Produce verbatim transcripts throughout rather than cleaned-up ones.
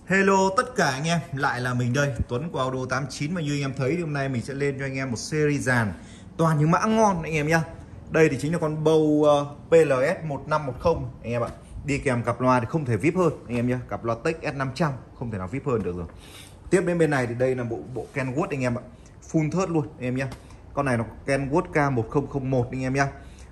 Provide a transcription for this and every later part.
Hello tất cả anh em, lại là mình đây, Tuấn của Auto tám chín. Mà như anh em thấy thì hôm nay mình sẽ lên cho anh em một series dàn toàn những mã ngon anh em nhá. Đây thì chính là con Bow uh, pê lờ ét một năm một không anh em ạ. Đi kèm cặp loa thì không thể vip hơn anh em nhá, cặp loa Tech S năm trăm không thể nào vip hơn được rồi. Tiếp đến bên này thì đây là bộ bộ Kenwood anh em ạ, full thớt luôn anh em nhá. Con này nó Kenwood K một không không một anh em nhá.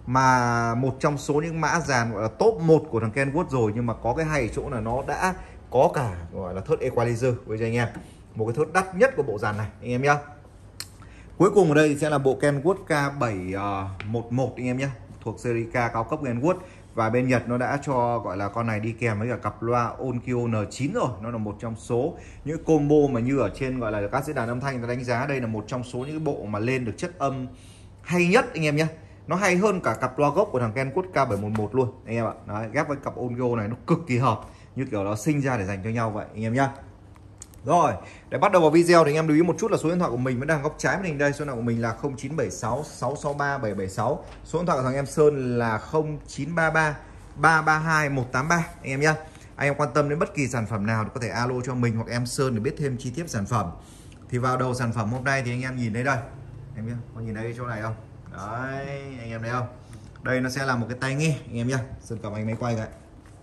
Mà một trong số những mã dàn gọi là top một của thằng Kenwood rồi, nhưng mà có cái hay ở chỗ là nó đã có cả gọi là thớt equalizer với cho anh em, một cái thớt đắt nhất của bộ dàn này anh em nhá. Cuối cùng ở đây thì sẽ là bộ Kenwood K bảy một một anh em nhé, thuộc series K cao cấp Kenwood. Và bên Nhật nó đã cho gọi là con này đi kèm với cả cặp loa Onkyo N chín rồi. Nó là một trong số những combo mà như ở trên gọi là các diễn đàn âm thanh ta đánh giá đây là một trong số những cái bộ mà lên được chất âm hay nhất anh em nhé. Nó hay hơn cả cặp loa gốc của thằng Kenwood K bảy một một luôn anh em ạ. Đấy, ghép với cặp Onkyo này nó cực kỳ hợp, như kiểu nó sinh ra để dành cho nhau vậy anh em nhá. Rồi, để bắt đầu vào video thì anh em lưu ý một chút là số điện thoại của mình vẫn đang góc trái màn hình đây. Số điện thoại của mình là không chín bảy sáu sáu sáu ba bảy bảy sáu. Số điện thoại của thằng em Sơn là không chín ba ba ba ba hai một tám ba anh em nhá. Anh em quan tâm đến bất kỳ sản phẩm nào thì có thể alo cho mình hoặc em Sơn để biết thêm chi tiết sản phẩm. Thì vào đầu sản phẩm hôm nay thì anh em nhìn thấy đây. Em nhá, có nhìn thấy chỗ này không? Đấy, anh em thấy không? Đây nó sẽ là một cái tai nghe anh em nhá. Sơn cầm anh máy quay vậy.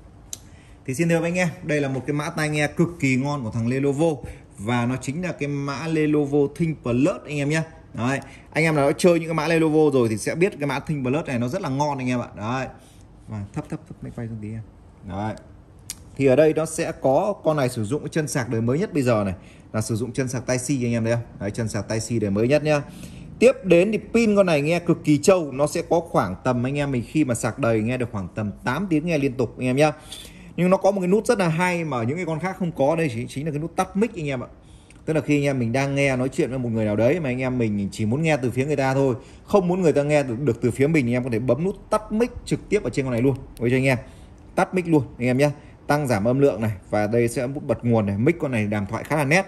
Thì xin thưa với anh em, đây là một cái mã tai nghe cực kỳ ngon của thằng Lenovo, và nó chính là cái mã Lenovo Think Plus anh em nhé. Đấy, anh em nào đã chơi những cái mã Lenovo rồi thì sẽ biết cái mã Think Plus này nó rất là ngon anh em ạ. Đấy, và thấp thấp thấp máy quay xuống tí em. Đấy, thì ở đây nó sẽ có con này sử dụng cái chân sạc đời mới nhất bây giờ này, là sử dụng chân sạc Type-C anh em thấy không? Đấy, chân sạc Type-C đời mới nhất nhá. Tiếp đến thì pin con này nghe cực kỳ trâu, nó sẽ có khoảng tầm anh em mình khi mà sạc đầy nghe được khoảng tầm tám tiếng nghe liên tục anh em nhá. Nhưng nó có một cái nút rất là hay mà những cái con khác không có, đây chính, chính là cái nút tắt mic anh em ạ. Tức là khi anh em mình đang nghe nói chuyện với một người nào đấy mà anh em mình chỉ muốn nghe từ phía người ta thôi, không muốn người ta nghe được, được từ phía mình, anh em có thể bấm nút tắt mic trực tiếp ở trên con này luôn với cho anh em. Tắt mic luôn anh em nhé, tăng giảm âm lượng này, và đây sẽ bật nguồn này, mic con này đàm thoại khá là nét.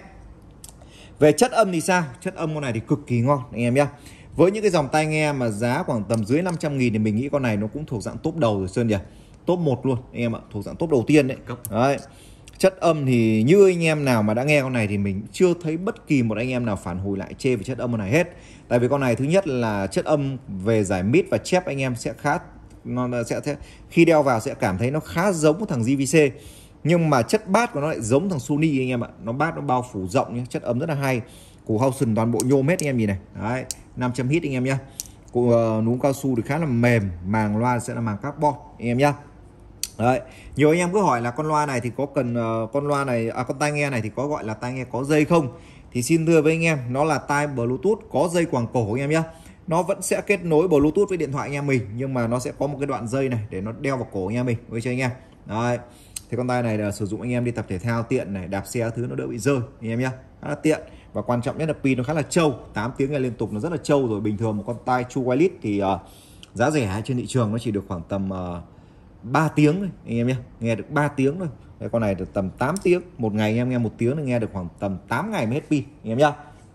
Về chất âm thì sao? Chất âm con này thì cực kỳ ngon anh em nhé. Với những cái dòng tai nghe mà giá khoảng tầm dưới năm trăm nghìn thì mình nghĩ con này nó cũng thuộc dạng top đầu rồi Sơn nhỉ. Top một luôn anh em ạ, thuộc dạng top đầu tiên đấy. Đấy. Chất âm thì như anh em nào mà đã nghe con này thì mình chưa thấy bất kỳ một anh em nào phản hồi lại chê về chất âm con này hết. Tại vì con này thứ nhất là chất âm về giải mid và chép anh em sẽ khá, nó sẽ, sẽ khi đeo vào sẽ cảm thấy nó khá giống thằng giê vê xê. Nhưng mà chất bass của nó lại giống thằng Sony anh em ạ. Nó bass nó bao phủ rộng nhé, chất âm rất là hay. Củ Hausen toàn bộ nhôm hết anh em nhìn này. Đấy, năm trăm hit anh em nhá. Củ uh, núm cao su thì khá là mềm, màng loa sẽ là màng carbon anh em nhá. Đấy, nhiều anh em cứ hỏi là con loa này thì có cần uh, con loa này à, con tai nghe này thì có gọi là tai nghe có dây không? Thì xin thưa với anh em, nó là tai Bluetooth có dây quàng cổ anh em nhé. Nó vẫn sẽ kết nối Bluetooth với điện thoại anh em mình, nhưng mà nó sẽ có một cái đoạn dây này để nó đeo vào cổ anh em mình với cho anh em. Đấy, thì con tai này là sử dụng anh em đi tập thể thao tiện này, đạp xe thứ nó đỡ bị rơi anh em nhé, khá là tiện. Và quan trọng nhất là pin nó khá là trâu, tám tiếng nghe liên tục nó rất là trâu rồi. Bình thường một con tai True Wireless thì uh, giá rẻ trên thị trường nó chỉ được khoảng tầm uh, ba tiếng thôi anh em nhé, nghe được ba tiếng thôi. Cái con này được tầm tám tiếng, một ngày anh em nghe một tiếng thì nghe được khoảng tầm tám ngày mới hết pin anh em nhá.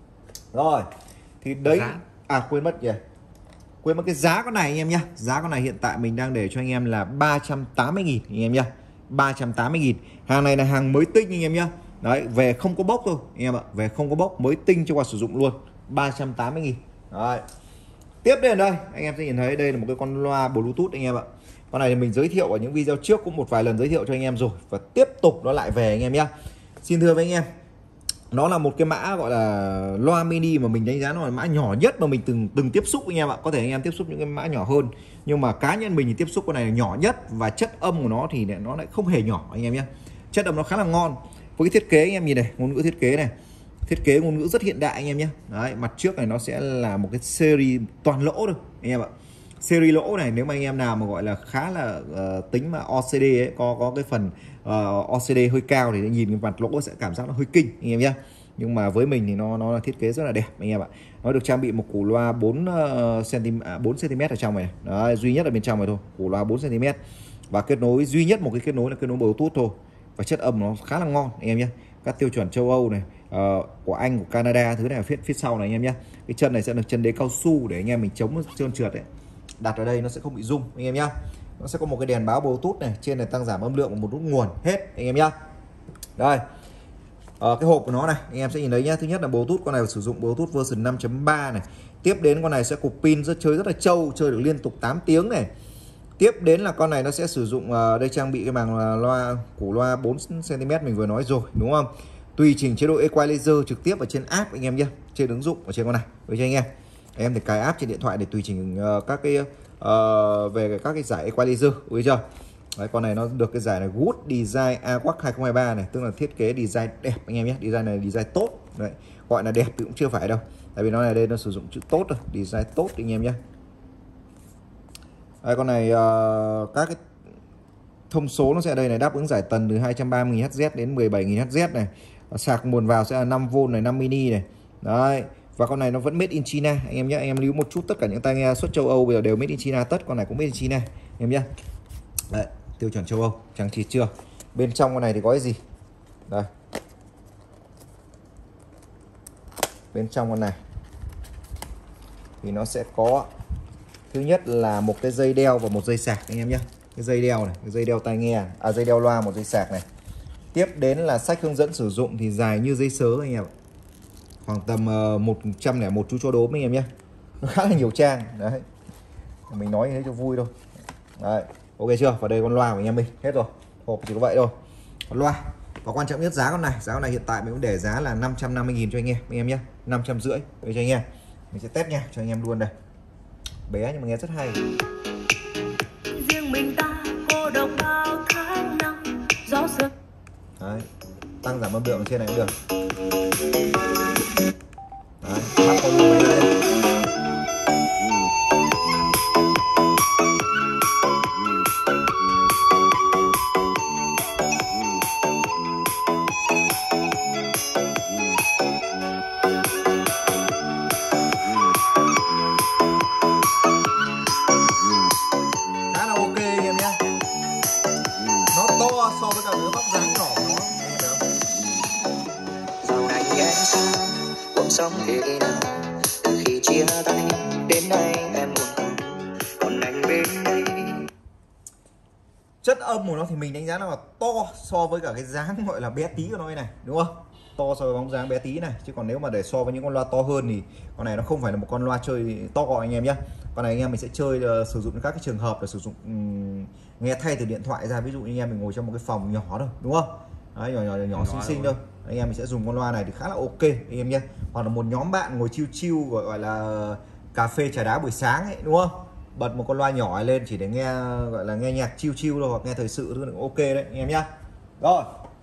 Rồi thì đấy giá. À quên mất kìa, quên mất cái giá con này anh em nhá. Giá con này hiện tại mình đang để cho anh em là ba trăm tám mươi nghìn anh em nhá, ba trăm tám mươi nghìn. Hàng này là hàng mới tinh anh em nhá. Đấy, về không có bốc thôi anh em ạ, về không có bốc, mới tinh cho qua sử dụng luôn, ba trăm tám mươi nghìn. Đấy, tiếp đến đây anh em sẽ nhìn thấy đây là một cái con loa Bluetooth anh em ạ. Con này thì mình giới thiệu ở những video trước cũng một vài lần giới thiệu cho anh em rồi, và tiếp tục nó lại về anh em nhá. Xin thưa với anh em, nó là một cái mã gọi là loa mini mà mình đánh giá nó là mã nhỏ nhất mà mình từng từng tiếp xúc anh em ạ. Có thể anh em tiếp xúc những cái mã nhỏ hơn, nhưng mà cá nhân mình thì tiếp xúc con này là nhỏ nhất, và chất âm của nó thì nó lại không hề nhỏ anh em nhé. Chất âm nó khá là ngon. Với cái thiết kế anh em nhìn này, ngôn ngữ thiết kế này, thiết kế ngôn ngữ rất hiện đại anh em nhé. Đấy, mặt trước này nó sẽ là một cái series toàn lỗ thôi anh em ạ. Series lỗ này nếu mà anh em nào mà gọi là khá là uh, tính mà o xê đê ấy, có có cái phần uh, o xê đê hơi cao thì nhìn cái mặt lỗ sẽ cảm giác nó hơi kinh anh em nhé. Nhưng mà với mình thì nó nó là thiết kế rất là đẹp anh em ạ. Nó được trang bị một củ loa bốn xăng ti mét ở trong này. Đấy, duy nhất ở bên trong này thôi, củ loa bốn xăng ti mét, và kết nối duy nhất một cái kết nối là kết nối Bluetooth thôi. Và chất âm nó khá là ngon anh em nhé. Các tiêu chuẩn châu Âu này, uh, của Anh, của Canada thứ này ở phía phía sau này anh em nhé. Cái chân này sẽ là chân đế cao su để anh em mình chống trơn trượt đấy. Đặt ở đây nó sẽ không bị rung anh em nhá. Nó sẽ có một cái đèn báo Bluetooth này, trên này tăng giảm âm lượng và một nút nguồn hết anh em nhá. Đây, Ờ, cái hộp của nó này anh em sẽ nhìn thấy nhá. Thứ nhất là Bluetooth, con này sử dụng Bluetooth version năm chấm ba này. Tiếp đến con này sẽ cục pin rất chơi rất là trâu, chơi được liên tục tám tiếng này. Tiếp đến là con này nó sẽ sử dụng uh, đây trang bị cái màng loa củ loa bốn xăng ti mét mình vừa nói rồi đúng không? Tùy chỉnh chế độ equalizer trực tiếp ở trên app anh em nhé, trên ứng dụng ở trên con này với cho anh em. Anh em thì cài app trên điện thoại để tùy chỉnh uh, các cái uh, về các cái giải equalizer, biết chưa? Đấy, con này nó được cái giải này Good Design Award hai không hai ba này, tức là thiết kế design đẹp anh em nhé. Design này design tốt đấy, gọi là đẹp thì cũng chưa phải đâu, tại vì nó này đây nó sử dụng chữ tốt rồi, design tốt anh em nhé. Đây, con này uh, các cái thông số nó sẽ ở đây này, đáp ứng giải tần từ hai trăm ba mươi nghìn héc đến mười bảy nghìn héc này. Sạc nguồn vào sẽ là năm vôn này, năm mini này. Đấy. Và con này nó vẫn made in China anh em nhé. Anh em lưu một chút, tất cả những tai nghe xuất châu Âu bây giờ đều made in China tất, con này cũng made in China anh em nhé. Đấy, tiêu chuẩn châu Âu, chẳng chỉ chưa. Bên trong con này thì có cái gì? Đây. Bên trong con này thì nó sẽ có, thứ nhất là một cái dây đeo và một dây sạc anh em nhé. Cái dây đeo này, cái dây đeo tai nghe, à dây đeo loa, một dây sạc này. Tiếp đến là sách hướng dẫn sử dụng thì dài như giấy sớ anh em ạ. Khoảng tầm uh, một trăm lẻ một chú chó đốm anh em nhé. Nó khá là nhiều trang. Đấy. Mình nói như thế cho vui thôi. Đấy, ok chưa? Và đây con loa của anh em mình, hết rồi. Hộp chỉ có vậy thôi. Con loa. Và quan trọng nhất giá con này, giá con này hiện tại mình cũng để giá là năm trăm năm mươi nghìn cho anh em, anh em nhé. năm trăm rưỡi cho anh em. Mình sẽ test nha cho anh em luôn đây. Bé nhưng mà nghe rất hay. Riêng mình ta cô độc bao tháng năm gió sương. Đấy, tăng giảm âm lượng trên này cũng được. Đấy, bắt con luôn đây. Khá là ok anh em nhé. Nó to so với cả cái bóc dáng nhỏ của nó. Dạo này em sao cuộc sống thế nào, từ khi chia tay đến nay em buồn cùng, còn anh bên đây. Chất âm của nó thì mình đánh giá là to so với cả cái dáng gọi là bé tí của nó này, đúng không? To so với bóng dáng bé tí này, chứ còn nếu mà để so với những con loa to hơn thì con này nó không phải là một con loa chơi to anh em nhé. Con này anh em mình sẽ chơi uh, sử dụng các cái trường hợp là sử dụng um, nghe thay từ điện thoại ra, ví dụ như anh em mình ngồi trong một cái phòng nhỏ thôi, đúng không? Đấy, nhỏ nhỏ nhỏ, nhỏ xinh xinh thôi, anh em mình sẽ dùng con loa này thì khá là ok anh em nhé. Hoặc là một nhóm bạn ngồi chill chill gọi, gọi là cà phê trà đá buổi sáng ấy, đúng không? Bật một con loa nhỏ lên chỉ để nghe gọi là nghe nhạc chill chill thôi, hoặc nghe thời sự thôi, ok đấy anh em nhá. Rồi,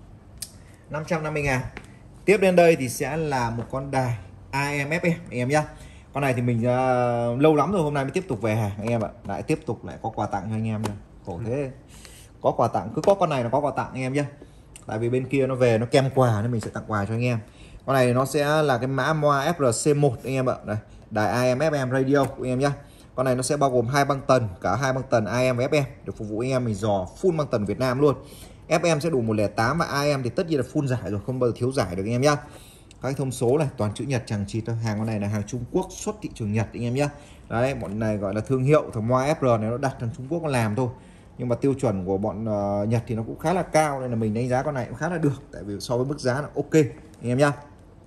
năm trăm năm mươi ngàn. Tiếp đến đây thì sẽ là một con đài a em ép em anh em nhá. Con này thì mình uh, lâu lắm rồi, hôm nay mới tiếp tục về hàng anh em ạ. Lại tiếp tục lại có quà tặng cho anh em nha. Khổ thế. Có quà tặng, cứ có con này là có quà tặng anh em nhé. Tại vì bên kia nó về nó kèm quà nên mình sẽ tặng quà cho anh em. Con này nó sẽ là cái mã moa ép rờ xê một anh em ạ. Đây, đài a em ép em radio anh em nhé. Con này nó sẽ bao gồm hai băng tần, cả hai băng tần a em và ép em, được phục vụ anh em mình dò full băng tần Việt Nam luôn. ép em sẽ đủ một không tám và a em thì tất nhiên là full giải rồi, không bao giờ thiếu giải được anh em nhá. Các thông số này toàn chữ Nhật chẳng chịt thôi, hàng con này là hàng Trung Quốc xuất thị trường Nhật anh em nhá. Đấy, bọn này gọi là thương hiệu, thằng moa ép rờ này nó đặt thằng Trung Quốc nó làm thôi. Nhưng mà tiêu chuẩn của bọn uh, Nhật thì nó cũng khá là cao, nên là mình đánh giá con này cũng khá là được, tại vì so với mức giá là ok anh em nhá.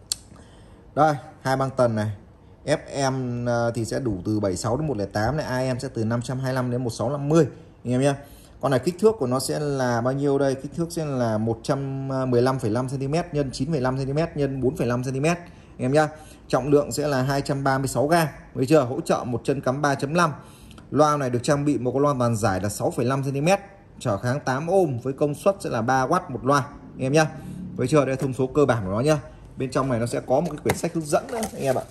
Đây, hai băng tần này. ép em thì sẽ đủ từ bảy mươi sáu đến một không tám này, a em sẽ từ năm trăm hai mươi lăm đến một nghìn sáu trăm năm mươi anh em nhé. Con này kích thước của nó sẽ là bao nhiêu đây? Kích thước sẽ là một trăm mười lăm phẩy năm xăng ti mét nhân chín phẩy năm xăng ti mét nhân bốn phẩy năm xăng ti mét anh em nhá. Trọng lượng sẽ là hai trăm ba mươi sáu gam, thấy chưa? Hỗ trợ một chân cắm ba chấm năm. Loa này được trang bị một con loa toàn giải là sáu phẩy năm xăng ti mét, trở kháng tám ôm với công suất sẽ là ba oát một loa anh em nhá. Thấy chưa? Đây là thông số cơ bản của nó nhá. Bên trong này nó sẽ có một cái quyển sách hướng dẫn nữa anh em ạ.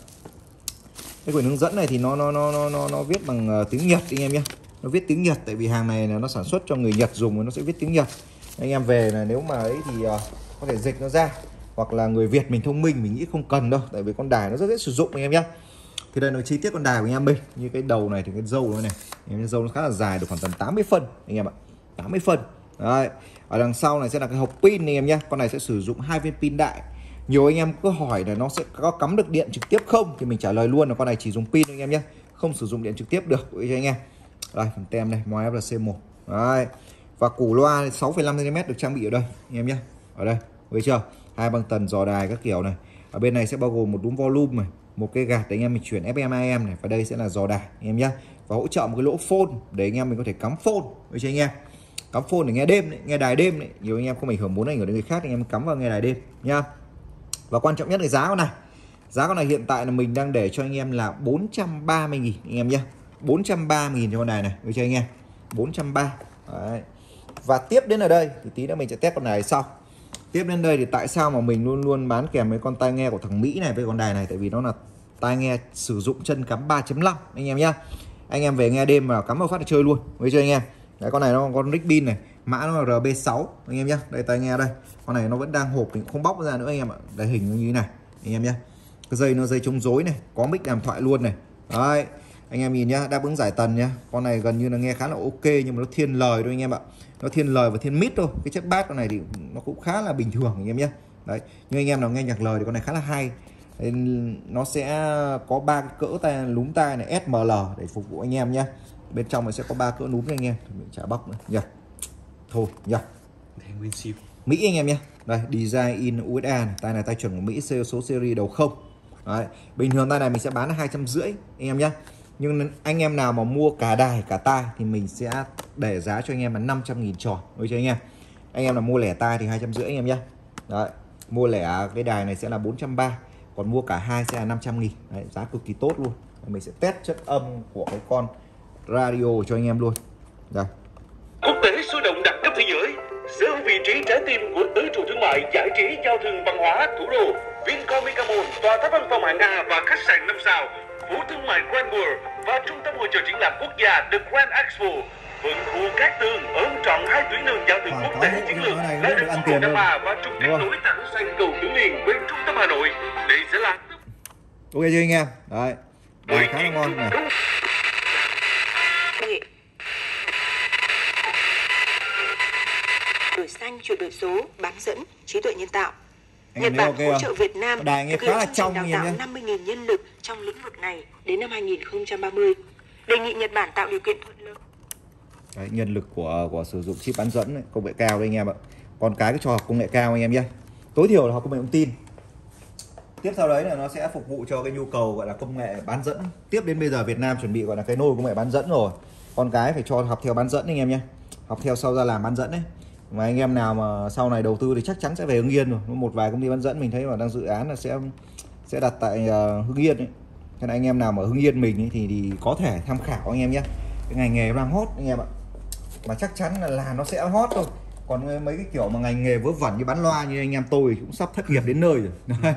Cái quyển hướng dẫn này thì nó nó nó nó nó viết bằng uh, tiếng Nhật anh em nhé. Nó viết tiếng Nhật tại vì hàng này là nó sản xuất cho người Nhật dùng, nó sẽ viết tiếng Nhật. Anh em về là nếu mà ấy thì uh, có thể dịch nó ra, hoặc là người Việt mình thông minh mình nghĩ không cần đâu, tại vì con đài nó rất dễ sử dụng anh em nhé. Thì đây là chi tiết con đài của anh em mình, như cái đầu này thì cái râu nó này, anh em, râu nó khá là dài, được khoảng tầm tám mươi phân anh em ạ, tám mươi phân. Đấy. Ở đằng sau này sẽ là cái hộp pin anh em nhé. Con này sẽ sử dụng hai viên pin đại. Nhiều anh em cứ hỏi là nó sẽ có cắm được điện trực tiếp không, thì mình trả lời luôn là con này chỉ dùng pin anh em nhé, không sử dụng điện trực tiếp được cho anh em. Đây, phần tem này, moa ép rờ xê một. Đấy. Và củ loa sáu phẩy năm xăng ti mét được trang bị ở đây anh em nhé. Ở đây thấy chưa? Hai băng tần, dò đài các kiểu này. Ở bên này sẽ bao gồm một núm volume này, một cái gạt để anh em mình chuyển ép em a em này, và đây sẽ là dò đài anh em nhé. Và hỗ trợ một cái lỗ phone để anh em mình có thể cắm phone, với cho anh em cắm phone để nghe đêm đấy, nghe đài đêm đấy. Nhiều anh em không ảnh hưởng muốn ảnh hưởng đến người khác, anh em cắm vào nghe đài đêm nhá. Và quan trọng nhất là giá con này. Giá con này hiện tại là mình đang để cho anh em là bốn trăm ba mươi nghìn anh em nhé. bốn trăm ba mươi nghìn cho con này này, với cho anh em bốn trăm ba mươi. Đấy. Và tiếp đến ở đây thì tí nữa mình sẽ test con này sau. Tiếp đến đây thì tại sao mà mình luôn luôn bán kèm với con tai nghe của thằng Mỹ này với con đài này, tại vì nó là tai nghe sử dụng chân cắm ba chấm năm anh em nhá. Anh em về nghe đêm mà cắm vào phát là chơi luôn với cho anh em. Đấy, con này nó có nick pin này, mã nó là R B sáu anh em nhá. Đây tai nghe đây, con này nó vẫn đang hộp, mình không bóc ra nữa anh em ạ. Đây hình như thế này anh em nhá. Cái dây nó dây chống rối này, có mic đàm thoại luôn này. Đấy, anh em nhìn nhá, đáp ứng giải tần nhá. Con này gần như là nghe khá là ok, nhưng mà nó thiên lời thôi anh em ạ. Nó thiên lời và thiên mid thôi. Cái chất bass con này thì nó cũng khá là bình thường anh em nhé. Đấy, nhưng anh em nào nghe nhạc lời thì con này khá là hay. Đấy, nó sẽ có ba cái cỡ tai núm tai này S M L để phục vụ anh em nhé. Bên trong nó sẽ có ba cỡ núm cho anh em. Mình chả bóc nữa nhỉ. Thôi nhỉ. Nguyên siêu Mỹ anh em nhé. Đây, design in u ét a này. Tai này tai chuẩn của Mỹ, số series đầu không. Đấy, bình thường tai này mình sẽ bán là hai trăm rưỡi anh em nhé. Nhưng anh em nào mà mua cả đài cả tai thì mình sẽ để giá cho anh em là năm trăm nghìn tròn với cho anh em. Anh em nào mua lẻ tai thì hai trăm rưỡi anh em nhé. Đấy, mua lẻ cái đài này sẽ là bốn trăm ba mươi, còn mua cả hai sẽ là năm trăm nghìn. Đấy, giá cực kỳ tốt luôn. Mình sẽ test chất âm của cái con radio cho anh em luôn. Đây. Quốc tế sôi động đẳng cấp thế giới, sở hữu vị trí trái tim của tứ trụ thương mại, giải trí, giao thương, văn hóa thủ đô. Vincom Mecamon, tòa tháp văn phòng hạng A và khách sạn năm sao, phố thương mại Grand World và trung tâm hội chợ triển lãm quốc gia The Grand Expo. Vẫn khu Cát Tường ôm trọn hai tuyến đường giao thương quốc tế chiến lược là đường quốc lộ năm A và trục kết nối thẳng sang cầu Tứ Liên bên trung tâm Hà Nội. Đây sẽ là ok chưa anh em? Đấy, đài khá là ngon này. Đổi xanh, chuyển đổi số, bán dẫn, trí tuệ nhân tạo. Anh Nhật Bản okay hỗ trợ Việt Nam đài nghe thực hiện khá là chương trong trình đào tạo năm mươi nghìn nhân lực trong lĩnh vực này đến năm hai nghìn không trăm ba mươi. Đề nghị Nhật Bản tạo điều kiện thuận lợi. Đấy, nhân lực của của sử dụng chip bán dẫn ấy, công nghệ cao đây anh em ạ. Còn cái cái cho học công nghệ cao anh em nhé. Tối thiểu là học công nghệ thông tin. Tiếp sau đấy là nó sẽ phục vụ cho cái nhu cầu gọi là công nghệ bán dẫn. Tiếp đến bây giờ Việt Nam chuẩn bị gọi là cái nôi công nghệ bán dẫn rồi. Con cái phải cho học theo bán dẫn anh em nhé. Học theo sau ra làm bán dẫn đấy. Mà anh em nào mà sau này đầu tư thì chắc chắn sẽ về Hưng Yên rồi. Một vài công ty bán dẫn mình thấy mà đang dự án là sẽ sẽ đặt tại uh, Hưng Yên ấy. Cho nên anh em nào mà Hưng Yên mình ấy, thì thì có thể tham khảo anh em nhé. Cái ngành nghề đang hot anh em ạ. Mà chắc chắn là, là nó sẽ hot thôi. Còn mấy cái kiểu mà ngành nghề vớ vẩn như bán loa như anh em tôi cũng sắp thất nghiệp đến nơi rồi.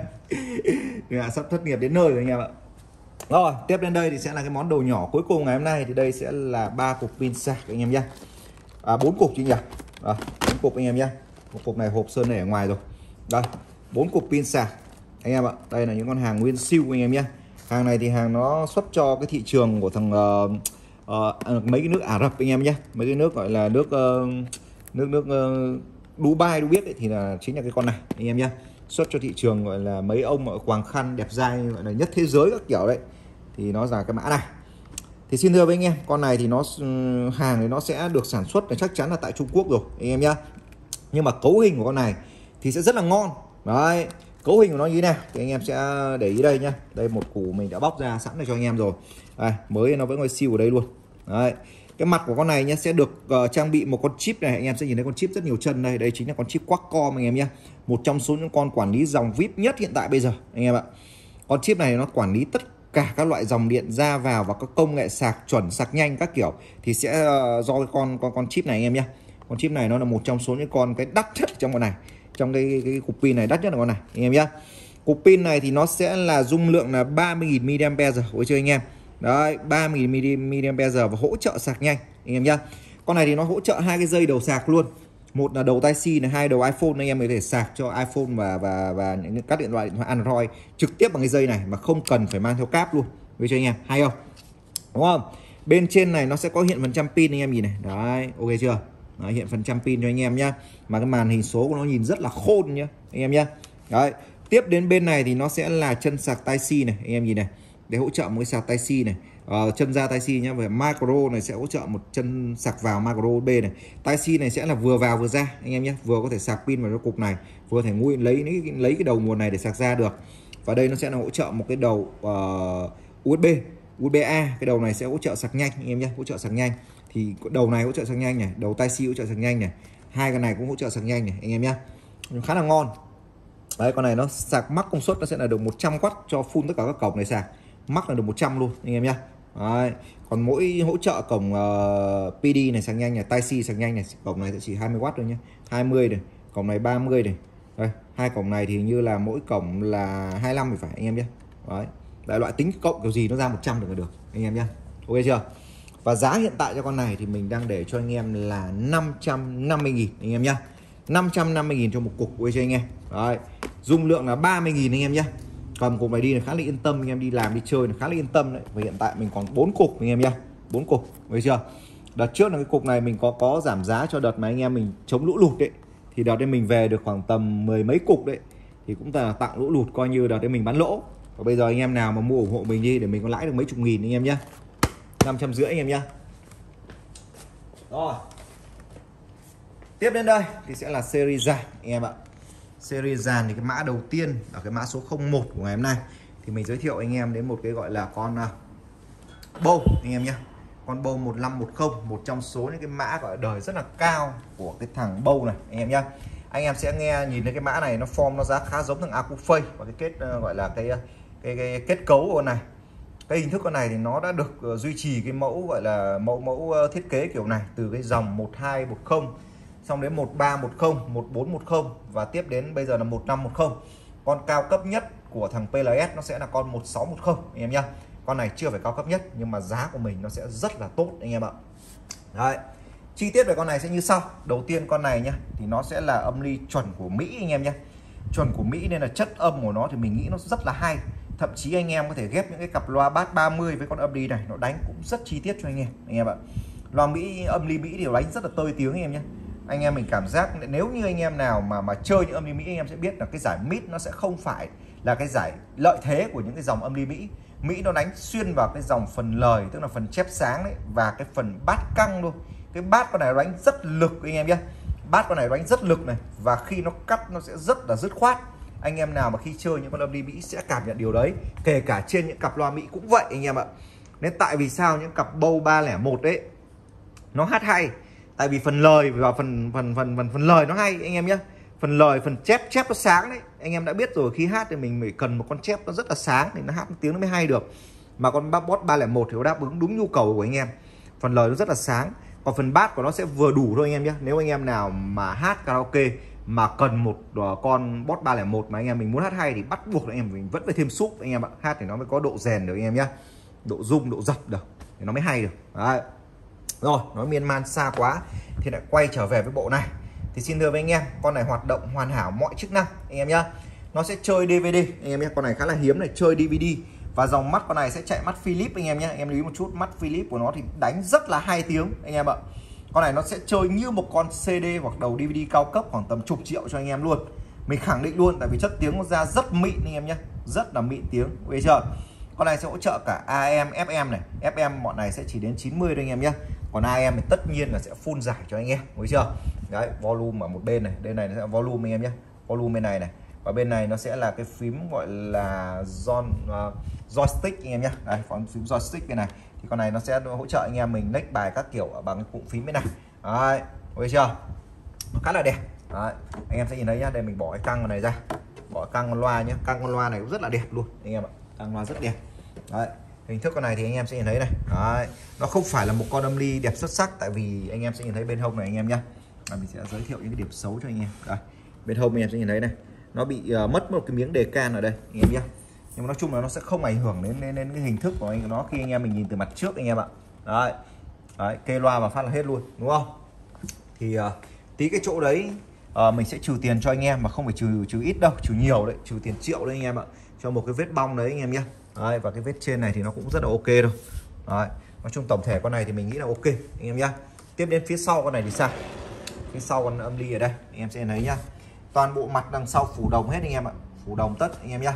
Sắp thất nghiệp đến nơi rồi anh em ạ. Rồi, tiếp đến đây thì sẽ là cái món đồ nhỏ cuối cùng ngày hôm nay. Thì đây sẽ là ba cục pin sạc anh em nhé. À, bốn cục chứ nhỉ? Rồi, bốn cục anh em nhé. Một cục này hộp sơn này ở ngoài rồi. Đây, bốn cục pin sạc anh em ạ. Đây là những con hàng nguyên siêu anh em nhé. Hàng này thì hàng nó xuất cho cái thị trường của thằng uh, uh, mấy cái nước Ả Rập anh em nhé. Mấy cái nước gọi là nước uh, nước nước uh, Dubai, biết ấy, thì là chính là cái con này anh em nhé. Xuất cho thị trường gọi là mấy ông ở Quàng Khăn đẹp dai gọi là nhất thế giới các kiểu đấy, thì nó là cái mã này. Thì xin thưa với anh em, con này thì nó hàng thì nó sẽ được sản xuất là chắc chắn là tại Trung Quốc rồi anh em nhá. Nhưng mà cấu hình của con này thì sẽ rất là ngon. Đấy, cấu hình của nó như thế nào thì anh em sẽ để ý đây nhá. Đây một củ mình đã bóc ra sẵn để cho anh em rồi. Đây, mới nó vẫn ngồi siêu ở đây luôn. Đấy. Cái mặt của con này nhé sẽ được uh, trang bị một con chip này, anh em sẽ nhìn thấy con chip rất nhiều chân đây. Đây chính là con chip Qualcomm anh em nhé. Một trong số những con quản lý dòng vi ai pi nhất hiện tại bây giờ anh em ạ. Con chip này nó quản lý tất cả các loại dòng điện ra vào và các công nghệ sạc chuẩn, sạc nhanh các kiểu thì sẽ uh, do cái con con con chip này anh em nhé. Con chip này nó là một trong số những con cái đắt nhất trong con này. Trong cái, cái cục pin này đắt nhất là con này anh em nhé. Cục pin này thì nó sẽ là dung lượng là ba mươi nghìn mi-li-am-pe giờ ôi chơi anh em. Đấy, ba mươi nghìn mi-li-am-pe giờ và hỗ trợ sạc nhanh anh em nhá. Con này thì nó hỗ trợ hai cái dây đầu sạc luôn. Một là đầu Tai-C này, hai đầu iPhone anh em có thể sạc cho iPhone và và và những các điện thoại điện thoại Android trực tiếp bằng cái dây này mà không cần phải mang theo cáp luôn. Với cho anh em, hay không? Đúng không? Bên trên này nó sẽ có hiện phần trăm pin anh em nhìn này. Đấy, ok chưa? Đấy, hiện phần trăm pin cho anh em nhá. Mà cái màn hình số của nó nhìn rất là khôn nhá anh em nhá. Đấy, tiếp đến bên này thì nó sẽ là chân sạc Tai-C này, anh em nhìn này. Để hỗ trợ một cái sạc Tai-C này. uh, chân ra tai si nhá. Về micro này sẽ hỗ trợ một chân sạc vào micro u ét bê này. Tai si này sẽ là vừa vào vừa ra anh em nhé, vừa có thể sạc pin vào cái cục này, vừa thể nguội lấy lấy lấy cái đầu nguồn này để sạc ra được. Và đây nó sẽ là hỗ trợ một cái đầu uh, u ét bê, u ét bê A, cái đầu này sẽ hỗ trợ sạc nhanh anh em nhé, hỗ trợ sạc nhanh. Thì đầu này hỗ trợ sạc nhanh này, đầu tai si hỗ trợ sạc nhanh này, hai cái này cũng hỗ trợ sạc nhanh này anh em nhé, khá là ngon. Đấy, con này nó sạc max công suất nó sẽ là được một trăm oát cho full tất cả các cổng này sạc, max là được một trăm luôn anh em nhé. Đấy. Còn mỗi hỗ trợ cổng uh, pê đê này sạc nhanh này, tai si sạc nhanh này, cổng này sẽ chỉ hai mươi oát thôi nhé, hai mươi này, cổng này ba mươi này. Đây, hai cổng này thì như là mỗi cổng là hai mươi lăm thì phải anh em nhé. Đấy. Đại loại tính cộng kiểu gì nó ra một trăm được là được anh em nhé. Ok chưa? Và giá hiện tại cho con này thì mình đang để cho anh em là năm trăm năm mươi nghìn anh em nhé, năm trăm năm mươi nghìn cho một cục. Ok chưa anh em? Đấy. Dung lượng là ba mươi nghìn anh em nhé. Cầm cục này đi là khá là yên tâm anh em, đi làm đi chơi là khá là yên tâm đấy. Và hiện tại mình còn bốn cục anh em nhé, bốn cục. Ok chưa? Đợt trước là cái cục này mình có có giảm giá cho đợt mà anh em mình chống lũ lụt đấy, thì đợt đây mình về được khoảng tầm mười mấy cục đấy, thì cũng là tặng lũ lụt, coi như đợt đây mình bán lỗ. Và bây giờ anh em nào mà mua ủng hộ mình đi để mình có lãi được mấy chục nghìn anh em nhé, năm trăm rưỡi anh em nhé. Rồi, tiếp đến đây thì sẽ là series dàn anh em ạ. Series dàn thì cái mã đầu tiên là cái mã số không một của ngày hôm nay, thì mình giới thiệu anh em đến một cái gọi là con uh, bầu anh em nhé. Con bầu một năm một không, một trong số những cái mã gọi là đời rất là cao của cái thằng bầu này anh em nhé. Anh em sẽ nghe nhìn thấy cái mã này nó form nó giá khá giống thằng Acufay, và cái kết uh, gọi là cái, cái cái kết cấu của con này, cái hình thức con này thì nó đã được uh, duy trì cái mẫu gọi là mẫu mẫu uh, thiết kế kiểu này từ cái dòng một hai một không, xong đến một ba một không, một bốn một không, và tiếp đến bây giờ là một năm một không. Con cao cấp nhất của thằng pê lờ ét nó sẽ là con một sáu một không anh em nhá. Con này chưa phải cao cấp nhất nhưng mà giá của mình nó sẽ rất là tốt anh em ạ. Đấy. Chi tiết về con này sẽ như sau. Đầu tiên con này nhá, thì nó sẽ là âm ly chuẩn của Mỹ anh em nhé. Chuẩn của Mỹ nên là chất âm của nó thì mình nghĩ nó rất là hay. Thậm chí anh em có thể ghép những cái cặp loa bass ba mươi với con âm ly này, nó đánh cũng rất chi tiết cho anh em anh em ạ. Loa Mỹ, âm ly Mỹ thì đánh rất là tơi tiếng anh em nhé. Anh em mình cảm giác nếu như anh em nào mà mà chơi những âm ly Mỹ, anh em sẽ biết là cái giải mid nó sẽ không phải là cái giải lợi thế của những cái dòng âm ly Mỹ. Mỹ nó đánh xuyên vào cái dòng phần lời, tức là phần chép sáng đấy, và cái phần bát căng luôn. Cái bát con này đánh rất lực anh em nhé. Bát con này đánh rất lực này, và khi nó cắt nó sẽ rất là dứt khoát. Anh em nào mà khi chơi những con âm ly Mỹ sẽ cảm nhận điều đấy, kể cả trên những cặp loa Mỹ cũng vậy anh em ạ. Nên tại vì sao những cặp bow ba không một đấy nó hát hay, tại vì phần lời và phần phần phần phần phần lời nó hay anh em nhé. Phần lời, phần chép chép nó sáng đấy, anh em đã biết rồi, khi hát thì mình phải cần một con chép nó rất là sáng thì nó hát tiếng nó mới hay được. Mà con bot ba không một thì nó đáp ứng đúng nhu cầu của anh em, phần lời nó rất là sáng, còn phần bass của nó sẽ vừa đủ thôi anh em nhé. Nếu anh em nào mà hát karaoke mà cần một con bot ba không một mà anh em mình muốn hát hay thì bắt buộc anh em mình vẫn phải thêm súp anh em ạ, hát thì nó mới có độ rèn được anh em nhé, độ rung, độ dập được thì nó mới hay được. Đấy. Rồi, nói miên man xa quá thì lại quay trở về với bộ này. Thì xin thưa với anh em, con này hoạt động hoàn hảo mọi chức năng anh em nhá. Nó sẽ chơi đê vê đê anh em nhé, con này khá là hiếm này, chơi đê vê đê. Và dòng mắt con này sẽ chạy mắt Philips anh em nhé. Anh em lưu ý một chút, mắt Philips của nó thì đánh rất là hay tiếng anh em ạ. Con này nó sẽ chơi như một con xê đê hoặc đầu đê vê đê cao cấp khoảng tầm chục triệu cho anh em luôn. Mình khẳng định luôn, tại vì chất tiếng nó ra rất mịn anh em nhé, rất là mịn tiếng. Bây giờ con này sẽ hỗ trợ cả a em, ép em này. ép em bọn này sẽ chỉ đến chín mươi thôi anh em nhé. Còn a em thì tất nhiên là sẽ full giải cho anh em, thấy chưa? Đấy, volume ở một bên này, đây này nó sẽ volume anh em nhé, volume bên này này, và bên này nó sẽ là cái phím gọi là John, uh, joystick anh em nhé. Đây, phím joystick bên này thì con này nó sẽ hỗ trợ anh em mình next bài các kiểu bằng cái cụm phím bên này. Đấy, thấy chưa? Nó khá là đẹp. Đấy, anh em sẽ nhìn thấy nhá, đây mình bỏ cái căng con này ra, bỏ căng con loa nhé, căng con loa này cũng rất là đẹp luôn anh em ạ, căng loa rất đẹp. Đấy, hình thức con này thì anh em sẽ nhìn thấy này. Đấy, nó không phải là một con âm ly đẹp xuất sắc, tại vì anh em sẽ nhìn thấy bên hông này anh em nhé. Mình sẽ giới thiệu những cái điểm xấu cho anh em. Đây, bên hông anh em sẽ nhìn thấy này, nó bị uh, mất một cái miếng đề can ở đây anh em nhé. Nhưng mà nói chung là nó sẽ không ảnh hưởng đến đến, đến cái hình thức của anh nó khi anh em mình nhìn từ mặt trước anh em ạ. Đấy, đấy, kê loa và phát là hết luôn đúng không? Thì uh, tí cái chỗ đấy uh, mình sẽ trừ tiền cho anh em, mà không phải trừ trừ ít đâu, trừ nhiều đấy, trừ tiền triệu đấy anh em ạ, cho một cái vết bong đấy anh em nhé. Đấy, và cái vết trên này thì nó cũng rất là ok đâu. Đấy, nói chung tổng thể con này thì mình nghĩ là ok anh em nhá. Tiếp đến phía sau con này thì sao? Phía sau con âm ly ở đây anh em sẽ thấy nhá, toàn bộ mặt đằng sau phủ đồng hết anh em ạ, phủ đồng tất anh em nhá.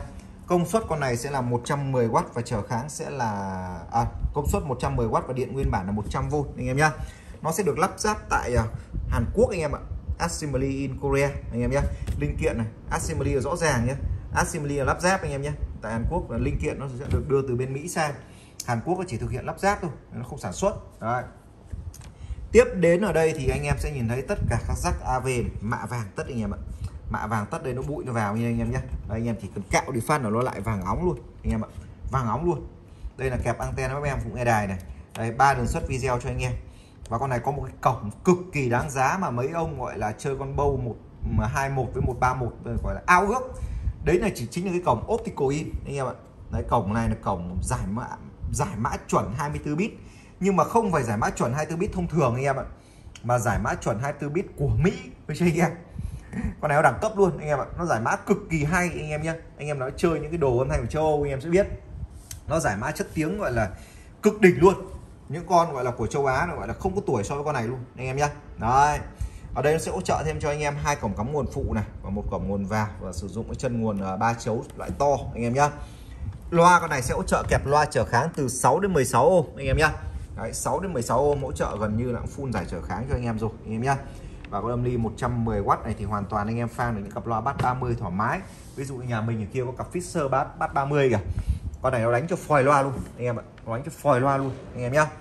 Công suất con này sẽ là một trăm mười oát và trở kháng sẽ là à, công suất một trăm mười oát và điện nguyên bản là một trăm vôn anh em nhá. Nó sẽ được lắp ráp tại uh, Hàn Quốc anh em ạ. Assembly in Korea anh em nhé. Linh kiện này, assembly là rõ ràng nhé. Assembly là lắp ráp anh em nhé. Tại Hàn Quốc là linh kiện nó sẽ được đưa từ bên Mỹ sang. Hàn Quốc nó chỉ thực hiện lắp ráp thôi, nó không sản xuất. Đấy. Tiếp đến ở đây thì anh em sẽ nhìn thấy tất cả các rắc a vê này, mạ vàng tất anh em ạ. Mạ vàng tất đây nó bụi nó vào như anh em nhé. Đây, anh em chỉ cần cạo đi phát là nó lại vàng óng luôn anh em ạ. Vàng óng luôn. Đây là kẹp anten các em cũng nghe đài này. Đây, ba đường xuất video cho anh em. Và con này có một cái cổng cực kỳ đáng giá mà mấy ông gọi là chơi con bầu một hai một với một ba một gọi là ao ước. Đấy là chỉ chính là cái cổng optical in anh em ạ. Đấy, cổng này là cổng giải mã giải mã chuẩn hai mươi tư bit, nhưng mà không phải giải mã chuẩn hai mươi tư bit thông thường anh em ạ, mà giải mã chuẩn hai mươi tư bit của Mỹ với chơi anh em. Con này nó đẳng cấp luôn anh em ạ, nó giải mã cực kỳ hay anh em nhé. Anh em nói chơi những cái đồ âm thanh của châu Âu anh em sẽ biết nó giải mã chất tiếng gọi là cực đỉnh luôn. Những con gọi là của châu Á nó gọi là không có tuổi so với con này luôn anh em nhé. Đấy, ở đây nó sẽ hỗ trợ thêm cho anh em hai cổng cắm nguồn phụ này và một cổng nguồn vào, và sử dụng cái chân nguồn ba chấu loại to anh em nhé. Loa con này sẽ hỗ trợ kẹp loa trở kháng từ sáu đến mười sáu ôm anh em nhé. Đấy, sáu đến mười sáu ôm hỗ trợ gần như là full giải trở kháng cho anh em rồi anh em nhé. Và con âm ly một trăm mười oát này thì hoàn toàn anh em phang được những cặp loa bass ba mươi thoải mái. Ví dụ như nhà mình ở kia có cặp Fisher bass bass ba mươi kìa. Con này nó đánh cho phòi loa luôn anh em ạ, nó đánh cho phòi loa luôn anh em nhé.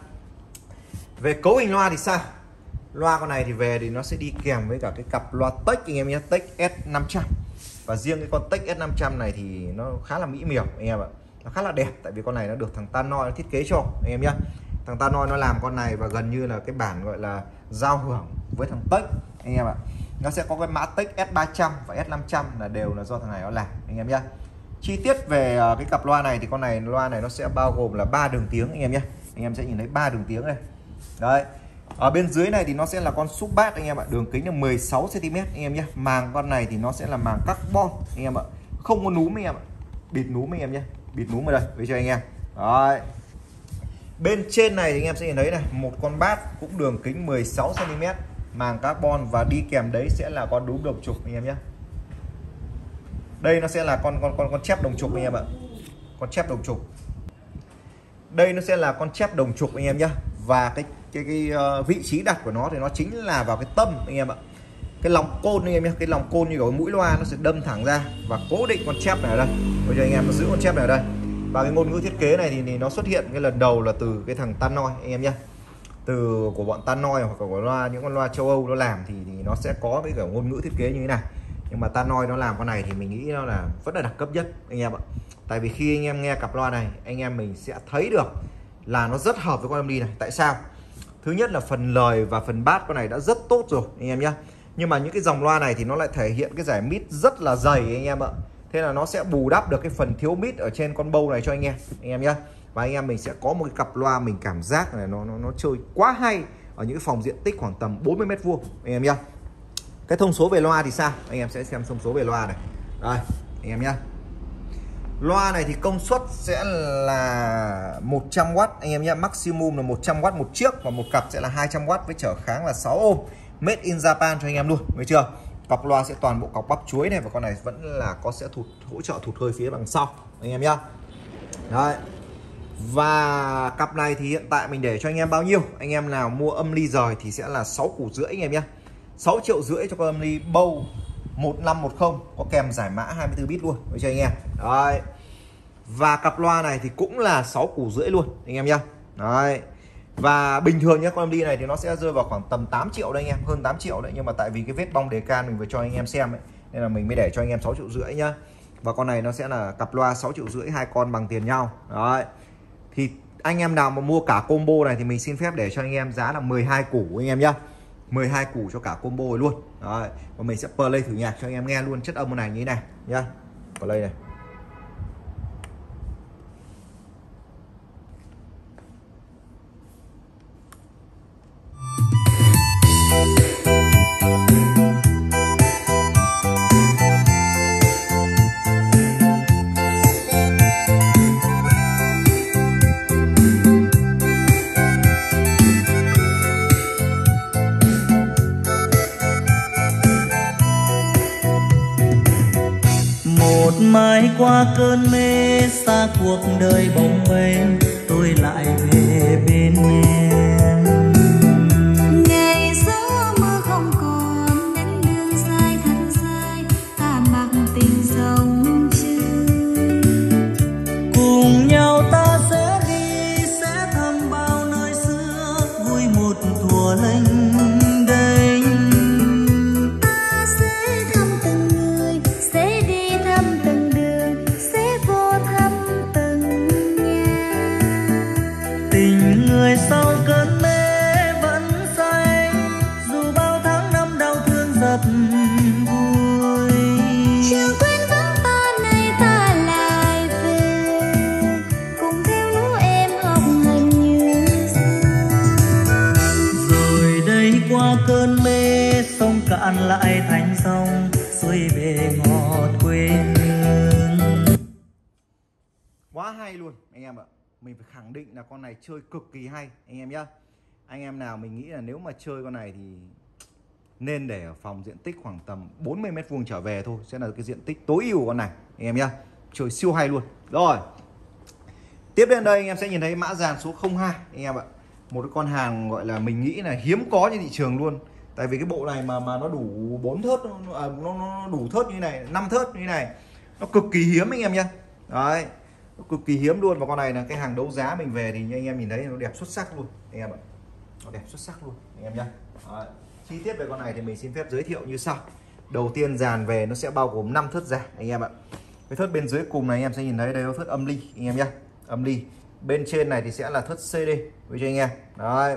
Về cấu hình loa thì sao? Loa con này thì về thì nó sẽ đi kèm với cả cái cặp loa Tech anh em nhé, Tech S năm trăm. Và riêng cái con Tech S năm trăm này thì nó khá là mỹ miều anh em ạ. Nó khá là đẹp tại vì con này nó được thằng Tannoy nó thiết kế cho anh em nhé. Thằng Tannoy nó làm con này và gần như là cái bản gọi là giao hưởng với thằng Tech anh em ạ. Nó sẽ có cái mã Tech S ba trăm và S năm trăm là đều là do thằng này nó làm anh em nhé. Chi tiết về cái cặp loa này thì con này loa này nó sẽ bao gồm là ba đường tiếng anh em nhé. Anh em sẽ nhìn thấy ba đường tiếng đây. Đấy. Ở bên dưới này thì nó sẽ là con sub bass anh em ạ, đường kính là mười sáu xăng ti mét anh em nhé. Màng con này thì nó sẽ là màng carbon anh em ạ, không có núm anh em ạ, bịt núm anh em nhé, bịt núm ở đây với cho anh em. Đấy. Bên trên này thì anh em sẽ nhìn thấy này, một con bass cũng đường kính mười sáu xăng ti mét, màng carbon, và đi kèm đấy sẽ là con đúm đồng trục anh em nhé. Đây nó sẽ là con con con con chép đồng trục anh em ạ, con chép đồng trục. Đây nó sẽ là con chép đồng trục anh em nhé. Và cái cái, cái uh, vị trí đặt của nó thì nó chính là vào cái tâm anh em ạ. Cái lòng côn anh em nhé, cái lòng côn như cái mũi loa nó sẽ đâm thẳng ra và cố định con chép này ở đây. Bây giờ anh em nó giữ con chép này ở đây. Và cái ngôn ngữ thiết kế này thì, thì nó xuất hiện cái lần đầu là từ cái thằng Tannoy anh em nhé. Từ của bọn Tannoy hoặc của loa những con loa châu Âu nó làm thì, thì nó sẽ có cái kiểu ngôn ngữ thiết kế như thế này. Nhưng mà Tannoy nó làm con này thì mình nghĩ nó là vẫn là đẳng cấp nhất anh em ạ. Tại vì khi anh em nghe cặp loa này, anh em mình sẽ thấy được là nó rất hợp với con âm ly này. Tại sao? Thứ nhất là phần lời và phần bass con này đã rất tốt rồi anh em nhé. Nhưng mà những cái dòng loa này thì nó lại thể hiện cái giải mid rất là dày anh em ạ. Thế là nó sẽ bù đắp được cái phần thiếu mid ở trên con bầu này cho anh em anh em nhé. Và anh em mình sẽ có một cái cặp loa mình cảm giác là nó nó nó chơi quá hay ở những cái phòng diện tích khoảng tầm bốn mươi mét vuông anh em nhé. Cái thông số về loa thì sao? Anh em sẽ xem thông số về loa này. Đây, anh em nhé. Loa này thì công suất sẽ là một trăm oát anh em nhé, maximum là một trăm oát một chiếc, và một cặp sẽ là hai trăm oát với trở kháng là sáu ôm. Made in Japan cho anh em luôn, thấy chưa? Cặp loa sẽ toàn bộ cọc bắp chuối này, và con này vẫn là có sẽ thụt hỗ trợ thụt hơi phía đằng sau anh em nhé. Đấy. Và cặp này thì hiện tại mình để cho anh em bao nhiêu? Anh em nào mua âm ly rời thì sẽ là sáu củ rưỡi anh em nhé. sáu triệu rưỡi cho con âm ly bầu một năm một không có kèm giải mã hai mươi tư bit luôn với cho anh em. Đấy. Và cặp loa này thì cũng là sáu củ rưỡi luôn anh em nhá. Đấy. Và bình thường nhé, con âm ly này thì nó sẽ rơi vào khoảng tầm tám triệu đây anh em, hơn tám triệu đấy, nhưng mà tại vì cái vết bong đề can mình vừa cho anh em xem ấy, nên là mình mới để cho anh em sáu triệu rưỡi nhá. Và con này nó sẽ là cặp loa sáu triệu rưỡi, hai con bằng tiền nhau. Đấy. Thì anh em nào mà mua cả combo này thì mình xin phép để cho anh em giá là mười hai củ anh em nhá. mười hai củ cho cả combo luôn. Đấy. Và mình sẽ play thử nhạc cho anh em nghe luôn chất âm này như thế này nhá. Play này. một mai qua cơn mê xa cuộc đời bồng bềnh, tôi lại về bên em. Ngày gió mưa không còn, đánh đường dài thật dài, ta mặc tình dòng chơi. Cùng nhau ta sẽ đi, sẽ thăm bao nơi xưa, vui một thuở lênh đênh. Ta sẽ thăm từng người, sẽ đi thăm từng đường, sẽ vô thăm từng nhà. Tình người sau cơn mê vẫn say, dù bao tháng năm đau thương giật vui. Chưa quên vắng ta này ta lại về, cùng theo lũ em học hành như xưa. Rồi đây qua cơn mê, sông cạn lại thành sông, xuôi về ngọt quê hương. Quá hay luôn anh em ạ. Mình phải khẳng định là con này chơi cực kỳ hay anh em nhá. Anh em nào mình nghĩ là nếu mà chơi con này thì nên để ở phòng diện tích khoảng tầm bốn mươi mét vuông trở về thôi, sẽ là cái diện tích tối ưu của con này anh em nhá. Chơi siêu hay luôn. Rồi. Tiếp đến đây anh em sẽ nhìn thấy mã dàn số không hai anh em ạ. Một cái con hàng gọi là mình nghĩ là hiếm có trên thị trường luôn. Tại vì cái bộ này mà mà nó đủ bốn thớt, à, nó, nó đủ thớt như này, năm thớt như này, nó cực kỳ hiếm anh em nhá. Đấy, nó cực kỳ hiếm luôn. Và con này là cái hàng đấu giá mình về thì như anh em nhìn thấy nó đẹp xuất sắc luôn anh em ạ. Nó đẹp xuất sắc luôn anh em nhá. Đấy. Chi tiết về con này thì mình xin phép giới thiệu như sau. Đầu tiên dàn về nó sẽ bao gồm năm thớt giả anh em ạ. Cái thớt bên dưới cùng này anh em sẽ nhìn thấy đây là thớt âm ly anh em nhá. Âm ly. Bên trên này thì sẽ là thớt xê đê với cho anh em. Đấy.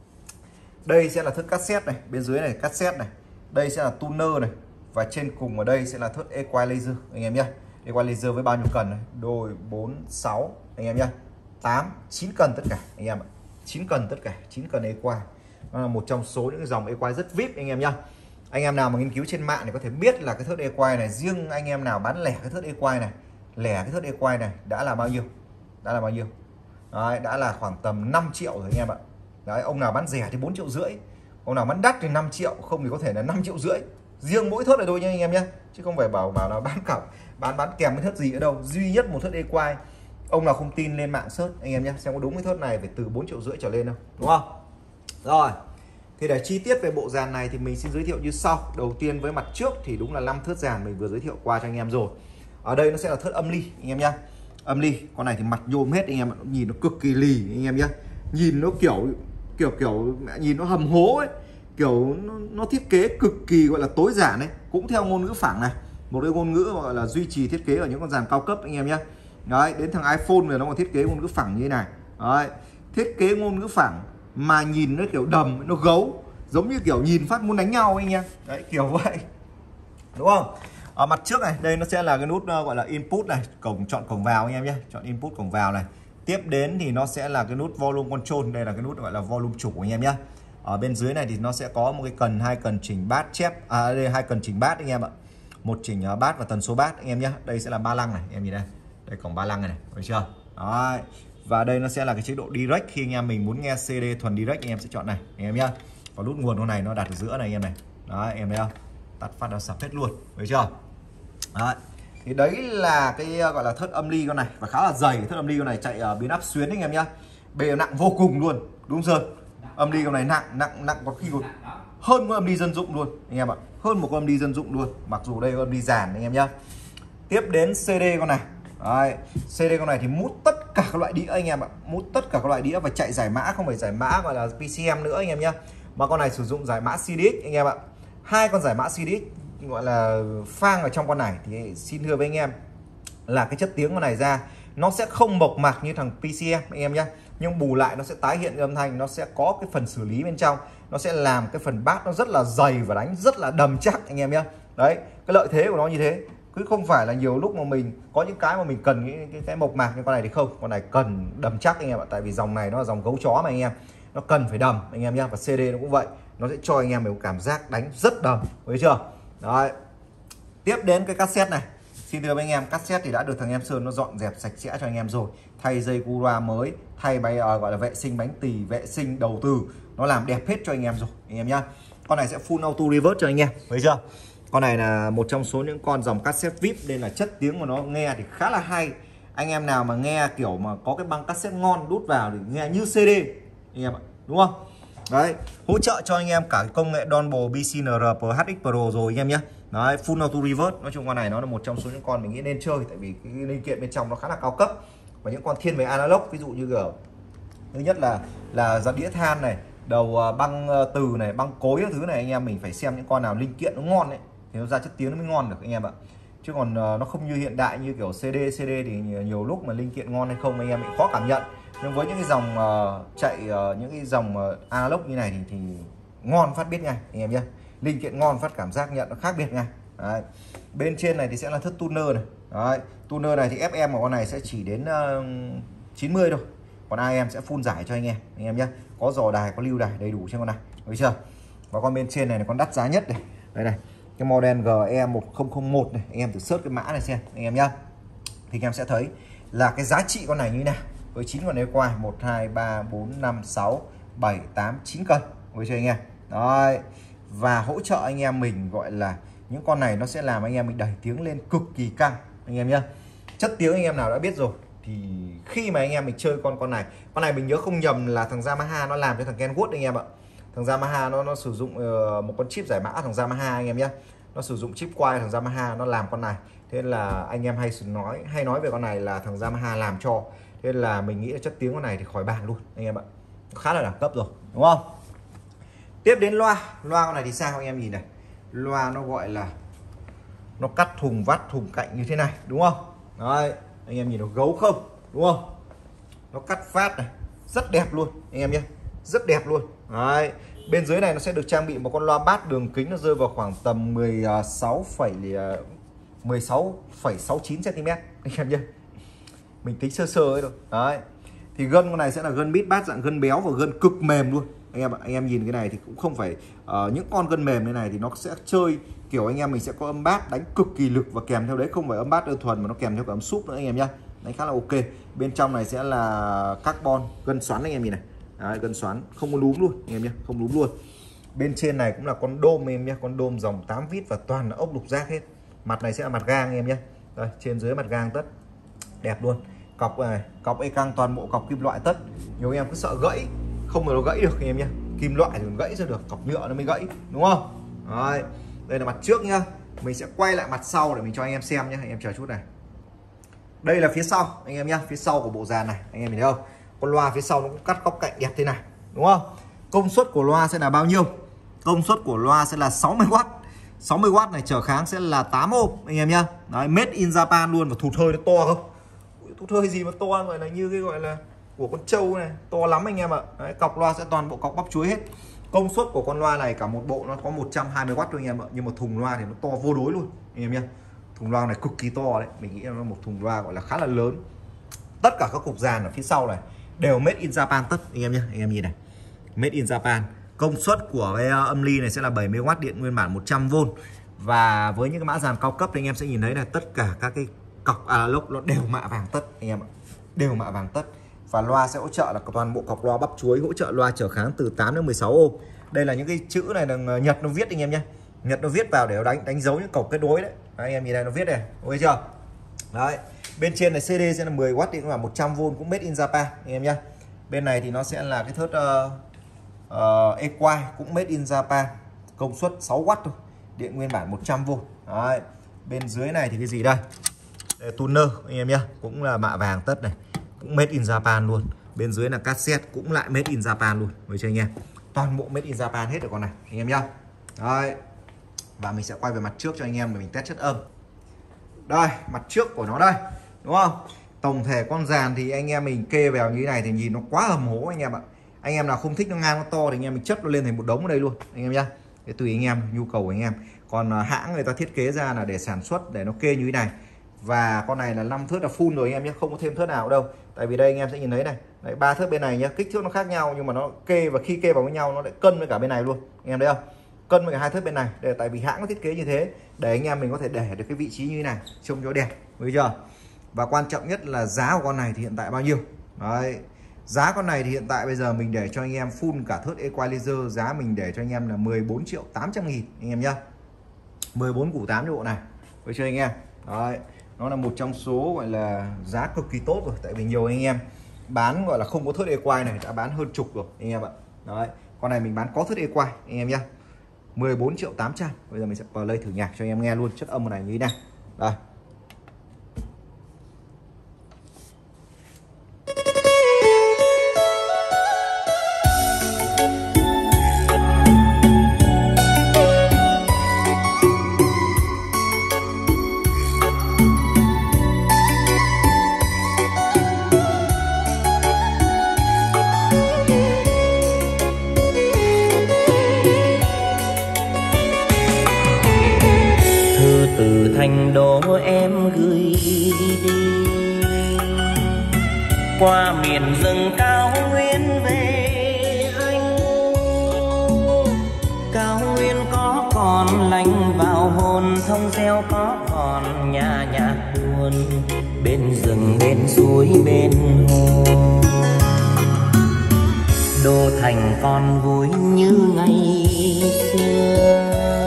Đây sẽ là thớt cassette này, bên dưới này cassette này. Đây sẽ là tuner này, và trên cùng ở đây sẽ là thớt equalizer anh em nhá. Equalizer với bao nhiêu cần này? Đôi, bốn, sáu anh em nhá. tám, chín cần tất cả anh em ạ. chín cần tất cả, chín cần equal. Nó là một trong số những dòng equal rất vip anh em nhá. Anh em nào mà nghiên cứu trên mạng thì có thể biết là cái thớt equal này, riêng anh em nào bán lẻ cái thớt equal này, lẻ cái thớt equal này đã là bao nhiêu? Đã là bao nhiêu? Đấy, đã là khoảng tầm năm triệu rồi anh em ạ. Đấy, ông nào bán rẻ thì bốn triệu rưỡi, ông nào bán đắt thì năm triệu, không thì có thể là năm triệu rưỡi. Riêng mỗi thớt này thôi nha anh em nhé, chứ không phải bảo bảo là bán cặp bán bán kèm cái thớt gì ở đâu. Duy nhất một thớt equal, ông nào không tin lên mạng search anh em nhé, xem có đúng cái thớt này phải từ bốn triệu rưỡi trở lên đâu, đúng không? Rồi, thì để chi tiết về bộ dàn này thì mình xin giới thiệu như sau. Đầu tiên với mặt trước thì đúng là năm thớt dàn mình vừa giới thiệu qua cho anh em rồi. Ở đây nó sẽ là thớt âm ly anh em nhé. Âm ly, con này thì mặt nhôm hết anh em ạ, nhìn nó cực kỳ lì anh em nhé. Nhìn nó kiểu kiểu kiểu nhìn nó hầm hố ấy, kiểu nó, nó thiết kế cực kỳ gọi là tối giản đấy, cũng theo ngôn ngữ phẳng này, một cái ngôn ngữ gọi là duy trì thiết kế ở những con dàn cao cấp anh em nhé. Đấy, đến thằng iPhone này nó còn thiết kế ngôn ngữ phẳng như thế này. Đấy, thiết kế ngôn ngữ phẳng mà nhìn nó kiểu đầm, nó gấu, giống như kiểu nhìn phát muốn đánh nhau anh em. Đấy, kiểu vậy, đúng không? Ở mặt trước này, đây nó sẽ là cái nút uh, gọi là input này, cổng chọn cổng vào anh em nhé, chọn input cổng vào này. Tiếp đến thì nó sẽ là cái nút volume control, đây là cái nút gọi là volume chủ anh em nhé. Ở bên dưới này thì nó sẽ có một cái cần, hai cần chỉnh bass chép, à đây hai cần chỉnh bass anh em ạ. Một chỉnh uh, bass và tần số bass anh em nhé. Đây sẽ là ba lăng này, em nhìn đây. Đây cổng ba lăng này, này, thấy chưa? Đấy. Và đây nó sẽ là cái chế độ direct, khi anh em mình muốn nghe xê đê thuần direct anh em sẽ chọn này anh em nhé. Và nút nguồn con này nó đặt ở giữa này anh em này. Đấy, em thấy không? Tắt phát nó sập hết luôn, thấy chưa? Đấy. Thì đấy là cái gọi là thớt âm ly con này, và khá là dày. Thớt âm ly con này chạy uh, biến áp xuyến anh em nhá. Bề nặng vô cùng luôn, đúng không Sơn? Âm ly con này nặng nặng nặng có khi còn hơn một âm ly dân dụng luôn anh em ạ, hơn một con âm ly dân dụng luôn, mặc dù đây có âm ly giàn anh em nhá. Tiếp đến xê đê con này. Đấy, xê đê con này thì mút tất cả các loại đĩa anh em ạ, mút tất cả các loại đĩa và chạy giải mã, không phải giải mã gọi là pê xê em nữa anh em nhá, mà con này sử dụng giải mã xê đê ích anh em ạ. Hai con giải mã xê đê ích gọi là phang ở trong con này thì xin thưa với anh em là cái chất tiếng con này ra nó sẽ không mộc mạc như thằng pê xê em anh em nhé, nhưng bù lại nó sẽ tái hiện âm thanh, nó sẽ có cái phần xử lý bên trong, nó sẽ làm cái phần bass nó rất là dày và đánh rất là đầm chắc anh em nhé. Đấy, cái lợi thế của nó như thế, cứ không phải là nhiều lúc mà mình có những cái mà mình cần cái, cái, cái mộc mạc, nhưng con này thì không, con này cần đầm chắc anh em ạ, tại vì dòng này nó là dòng gấu chó mà anh em, nó cần phải đầm anh em nhé. Và xê đê nó cũng vậy, nó sẽ cho anh em một cảm giác đánh rất đầm, thấy chưa? Đấy. Tiếp đến cái cassette này, xin thưa với anh em, cassette thì đã được thằng em Sơn nó dọn dẹp sạch sẽ cho anh em rồi, thay dây cu loa mới, thay bay uh, gọi là vệ sinh bánh tỳ, vệ sinh đầu từ, nó làm đẹp hết cho anh em rồi anh em nhá. Con này sẽ full auto reverse cho anh em, thấy chưa? Con này là một trong số những con dòng cassette vê i pê nên là chất tiếng của nó nghe thì khá là hay. Anh em nào mà nghe kiểu mà có cái băng cassette ngon đút vào thì nghe như xê đê anh em ạ, đúng không? Đấy, hỗ trợ cho anh em cả công nghệ Donble bê xê en rờ pê hát ích Pro rồi anh em nhé. Đấy, full auto reverse. Nói chung con này nó là một trong số những con mình nghĩ nên chơi, tại vì cái linh kiện bên trong nó khá là cao cấp. Và những con thiên về analog, ví dụ như kiểu thứ nhất là là dàn đĩa than này, đầu băng từ này, băng cối các thứ này, anh em mình phải xem những con nào linh kiện nó ngon đấy thì nó ra chất tiếng nó mới ngon được anh em ạ. Chứ còn nó không như hiện đại như kiểu xê đê, xê đê thì nhiều lúc mà linh kiện ngon hay không anh em bị khó cảm nhận. Nhưng với những cái dòng uh, chạy uh, những cái dòng uh, analog như này thì, thì ngon phát biết ngay anh em nhé. Linh kiện ngon phát cảm giác nhận nó khác biệt ngay. Đấy. Bên trên này thì sẽ là thất tuner này. Đấy. Tuner này thì ép em của con này sẽ chỉ đến uh, chín mươi thôi. Còn a em sẽ full giải cho anh em anh em nhé. Có dò đài, có lưu đài đầy đủ trên con này, thấy chưa? Và con bên trên này là con đắt giá nhất này. Đây này, cái model G E một không không một này, anh em thử search cái mã này xem anh em nhá. Thì anh em sẽ thấy là cái giá trị con này như thế nào. Với chín con equine một hai ba bốn năm sáu bảy tám chín cân với cho anh em. Đấy. Và hỗ trợ anh em mình gọi là những con này nó sẽ làm anh em mình đẩy tiếng lên cực kỳ căng anh em nhá. Chất tiếng anh em nào đã biết rồi, thì khi mà anh em mình chơi con con này, con này mình nhớ không nhầm là thằng Yamaha nó làm cho thằng Kenwood anh em ạ. Thằng Yamaha nó nó sử dụng uh, một con chip giải mã thằng Yamaha anh em nhé. Nó sử dụng chip quay thằng Yamaha nó làm con này. Thế nên là anh em hay nói hay nói về con này là thằng Yamaha làm cho. Thế nên là mình nghĩ là chất tiếng con này thì khỏi bàn luôn anh em ạ. Khá là đẳng cấp rồi, đúng không? Tiếp đến loa. Loa con này thì sao anh em nhìn này. Loa nó gọi là nó cắt thùng vắt thùng cạnh như thế này, đúng không? Đấy, anh em nhìn nó gấu không, đúng không? Nó cắt phát này, rất đẹp luôn anh em nhé. Rất đẹp luôn. Đấy. Bên dưới này nó sẽ được trang bị một con loa bass đường kính nó rơi vào khoảng tầm mười sáu phẩy sáu chín xăng ti mét anh em nhé. Mình tính sơ sơ ấy thôi. Đấy. Thì gân con này sẽ là gân bit bass dạng gân béo và gân cực mềm luôn. Anh em anh em nhìn cái này thì cũng không phải uh, những con gân mềm như này thì nó sẽ chơi kiểu anh em mình sẽ có âm bass đánh cực kỳ lực và kèm theo đấy không phải âm bass đơn thuần mà nó kèm theo cả âm súp nữa anh em nhá. Đánh khá là ok. Bên trong này sẽ là carbon gân xoắn anh em nhìn này. Đấy, gân xoắn không có núm luôn anh em nhé, không núm luôn. Bên trên này cũng là con đôm em nhé, con đôm dòng tám vít và toàn là ốc lục giác hết. Mặt này sẽ là mặt gang anh em nhé. Đây, trên dưới mặt gang tất đẹp luôn. Cọc này, cọc e căng toàn bộ cọc kim loại tất. Nhiều anh em cứ sợ gãy, không mà nó gãy được anh em nhé. Kim loại thì gãy ra được, cọc nhựa nó mới gãy, đúng không? Đấy, đây là mặt trước nhá. Mình sẽ quay lại mặt sau để mình cho anh em xem nhé. Anh em chờ chút này. Đây là phía sau anh em nhé, phía sau của bộ dàn này anh em nhìn thấy không? Con loa phía sau nó cũng cắt góc cạnh đẹp thế này, đúng không? Công suất của loa sẽ là bao nhiêu? Công suất của loa sẽ là sáu mươi oát. sáu mươi oát này trở kháng sẽ là tám ôm anh em nhá. Đấy, made in Japan luôn. Và thụt hơi nó to không? Thụt hơi gì mà to, gọi là như cái gọi là của con trâu này, to lắm anh em ạ. Đấy, cọc loa sẽ toàn bộ cọc bắp chuối hết. Công suất của con loa này cả một bộ nó có một trăm hai mươi oát thôi anh em ạ. Nhưng mà thùng loa thì nó to vô đối luôn anh em nhá. Thùng loa này cực kỳ to đấy, mình nghĩ là nó một thùng loa gọi là khá là lớn. Tất cả các cục dàn ở phía sau này đều made in Japan tất anh em nhé. Anh em nhìn này, made in Japan. Công suất của cái âm ly này sẽ là bảy mươi oát điện nguyên bản một trăm vôn. Và với những cái mã dàn cao cấp thì anh em sẽ nhìn thấy là tất cả các cái cọc analog nó đều mạ vàng tất anh em ạ, đều mạ vàng tất. Và loa sẽ hỗ trợ là toàn bộ cọc loa bắp chuối, hỗ trợ loa trở kháng từ tám đến mười sáu ôm. Đây là những cái chữ này là Nhật nó viết anh em nhé. Nhật nó viết vào để nó đánh đánh dấu những cọc kết nối đấy. Đấy, anh em nhìn này nó viết này, ok chưa? Đấy. Bên trên này xê đê sẽ là mười oát điện và một trăm vôn cũng made in Japan anh em nhé. Bên này thì nó sẽ là cái thớt uh, uh, equine cũng made in Japan, công suất sáu oát thôi, điện nguyên bản một trăm vôn. Đấy. Bên dưới này thì cái gì đây? Đây, tuner anh em nhé, cũng là mạ vàng tất này, cũng made in Japan luôn. Bên dưới là cassette cũng lại made in Japan luôn với cho anh em. Toàn bộ made in Japan hết rồi con này anh em nhá. Đấy. Và mình sẽ quay về mặt trước cho anh em để mình test chất âm. Đây, mặt trước của nó đây, đúng không? Tổng thể con dàn thì anh em mình kê vào như thế này thì nhìn nó quá hầm hố anh em ạ. Anh em nào không thích nó ngang nó to thì anh em mình chất nó lên thành một đống ở đây luôn anh em nhá. Thế tùy anh em, nhu cầu của anh em. Còn hãng người ta thiết kế ra là để sản xuất để nó kê như thế này. Và con này là năm thớt là full rồi anh em nhé, không có thêm thớt nào đâu. Tại vì đây anh em sẽ nhìn thấy này, đấy, ba thớt bên này nhá, kích thước nó khác nhau nhưng mà nó kê và khi kê vào với nhau nó lại cân với cả bên này luôn. Anh em thấy không? Cân với cả hai thớt bên này. Để tại vì hãng nó thiết kế như thế để anh em mình có thể để được cái vị trí như thế này, trông cho đẹp, thấy chưa? Và quan trọng nhất là giá của con này thì hiện tại bao nhiêu? Đấy. Giá con này thì hiện tại bây giờ mình để cho anh em full cả thớt equalizer, giá mình để cho anh em là mười bốn triệu tám trăm nghìn anh em nhá. mười bốn củ tám cho bộ này, với chơi anh em. Đấy, nó là một trong số gọi là giá cực kỳ tốt rồi, tại vì nhiều anh em bán gọi là không có thớt e quay này đã bán hơn chục rồi anh em ạ. Đấy, con này mình bán có thớt e quay anh em nhá, mười bốn triệu tám trăm. Bây giờ mình sẽ play thử nhạc cho anh em nghe luôn chất âm này như thế nào. Đây. Từ thành đô em gửi đi qua miền rừng cao nguyên về anh. Cao nguyên có còn lành vào hồn, thông reo có còn nhà nhạc buồn, bên rừng bên suối bên hồ. Đô thành còn vui như ngày xưa,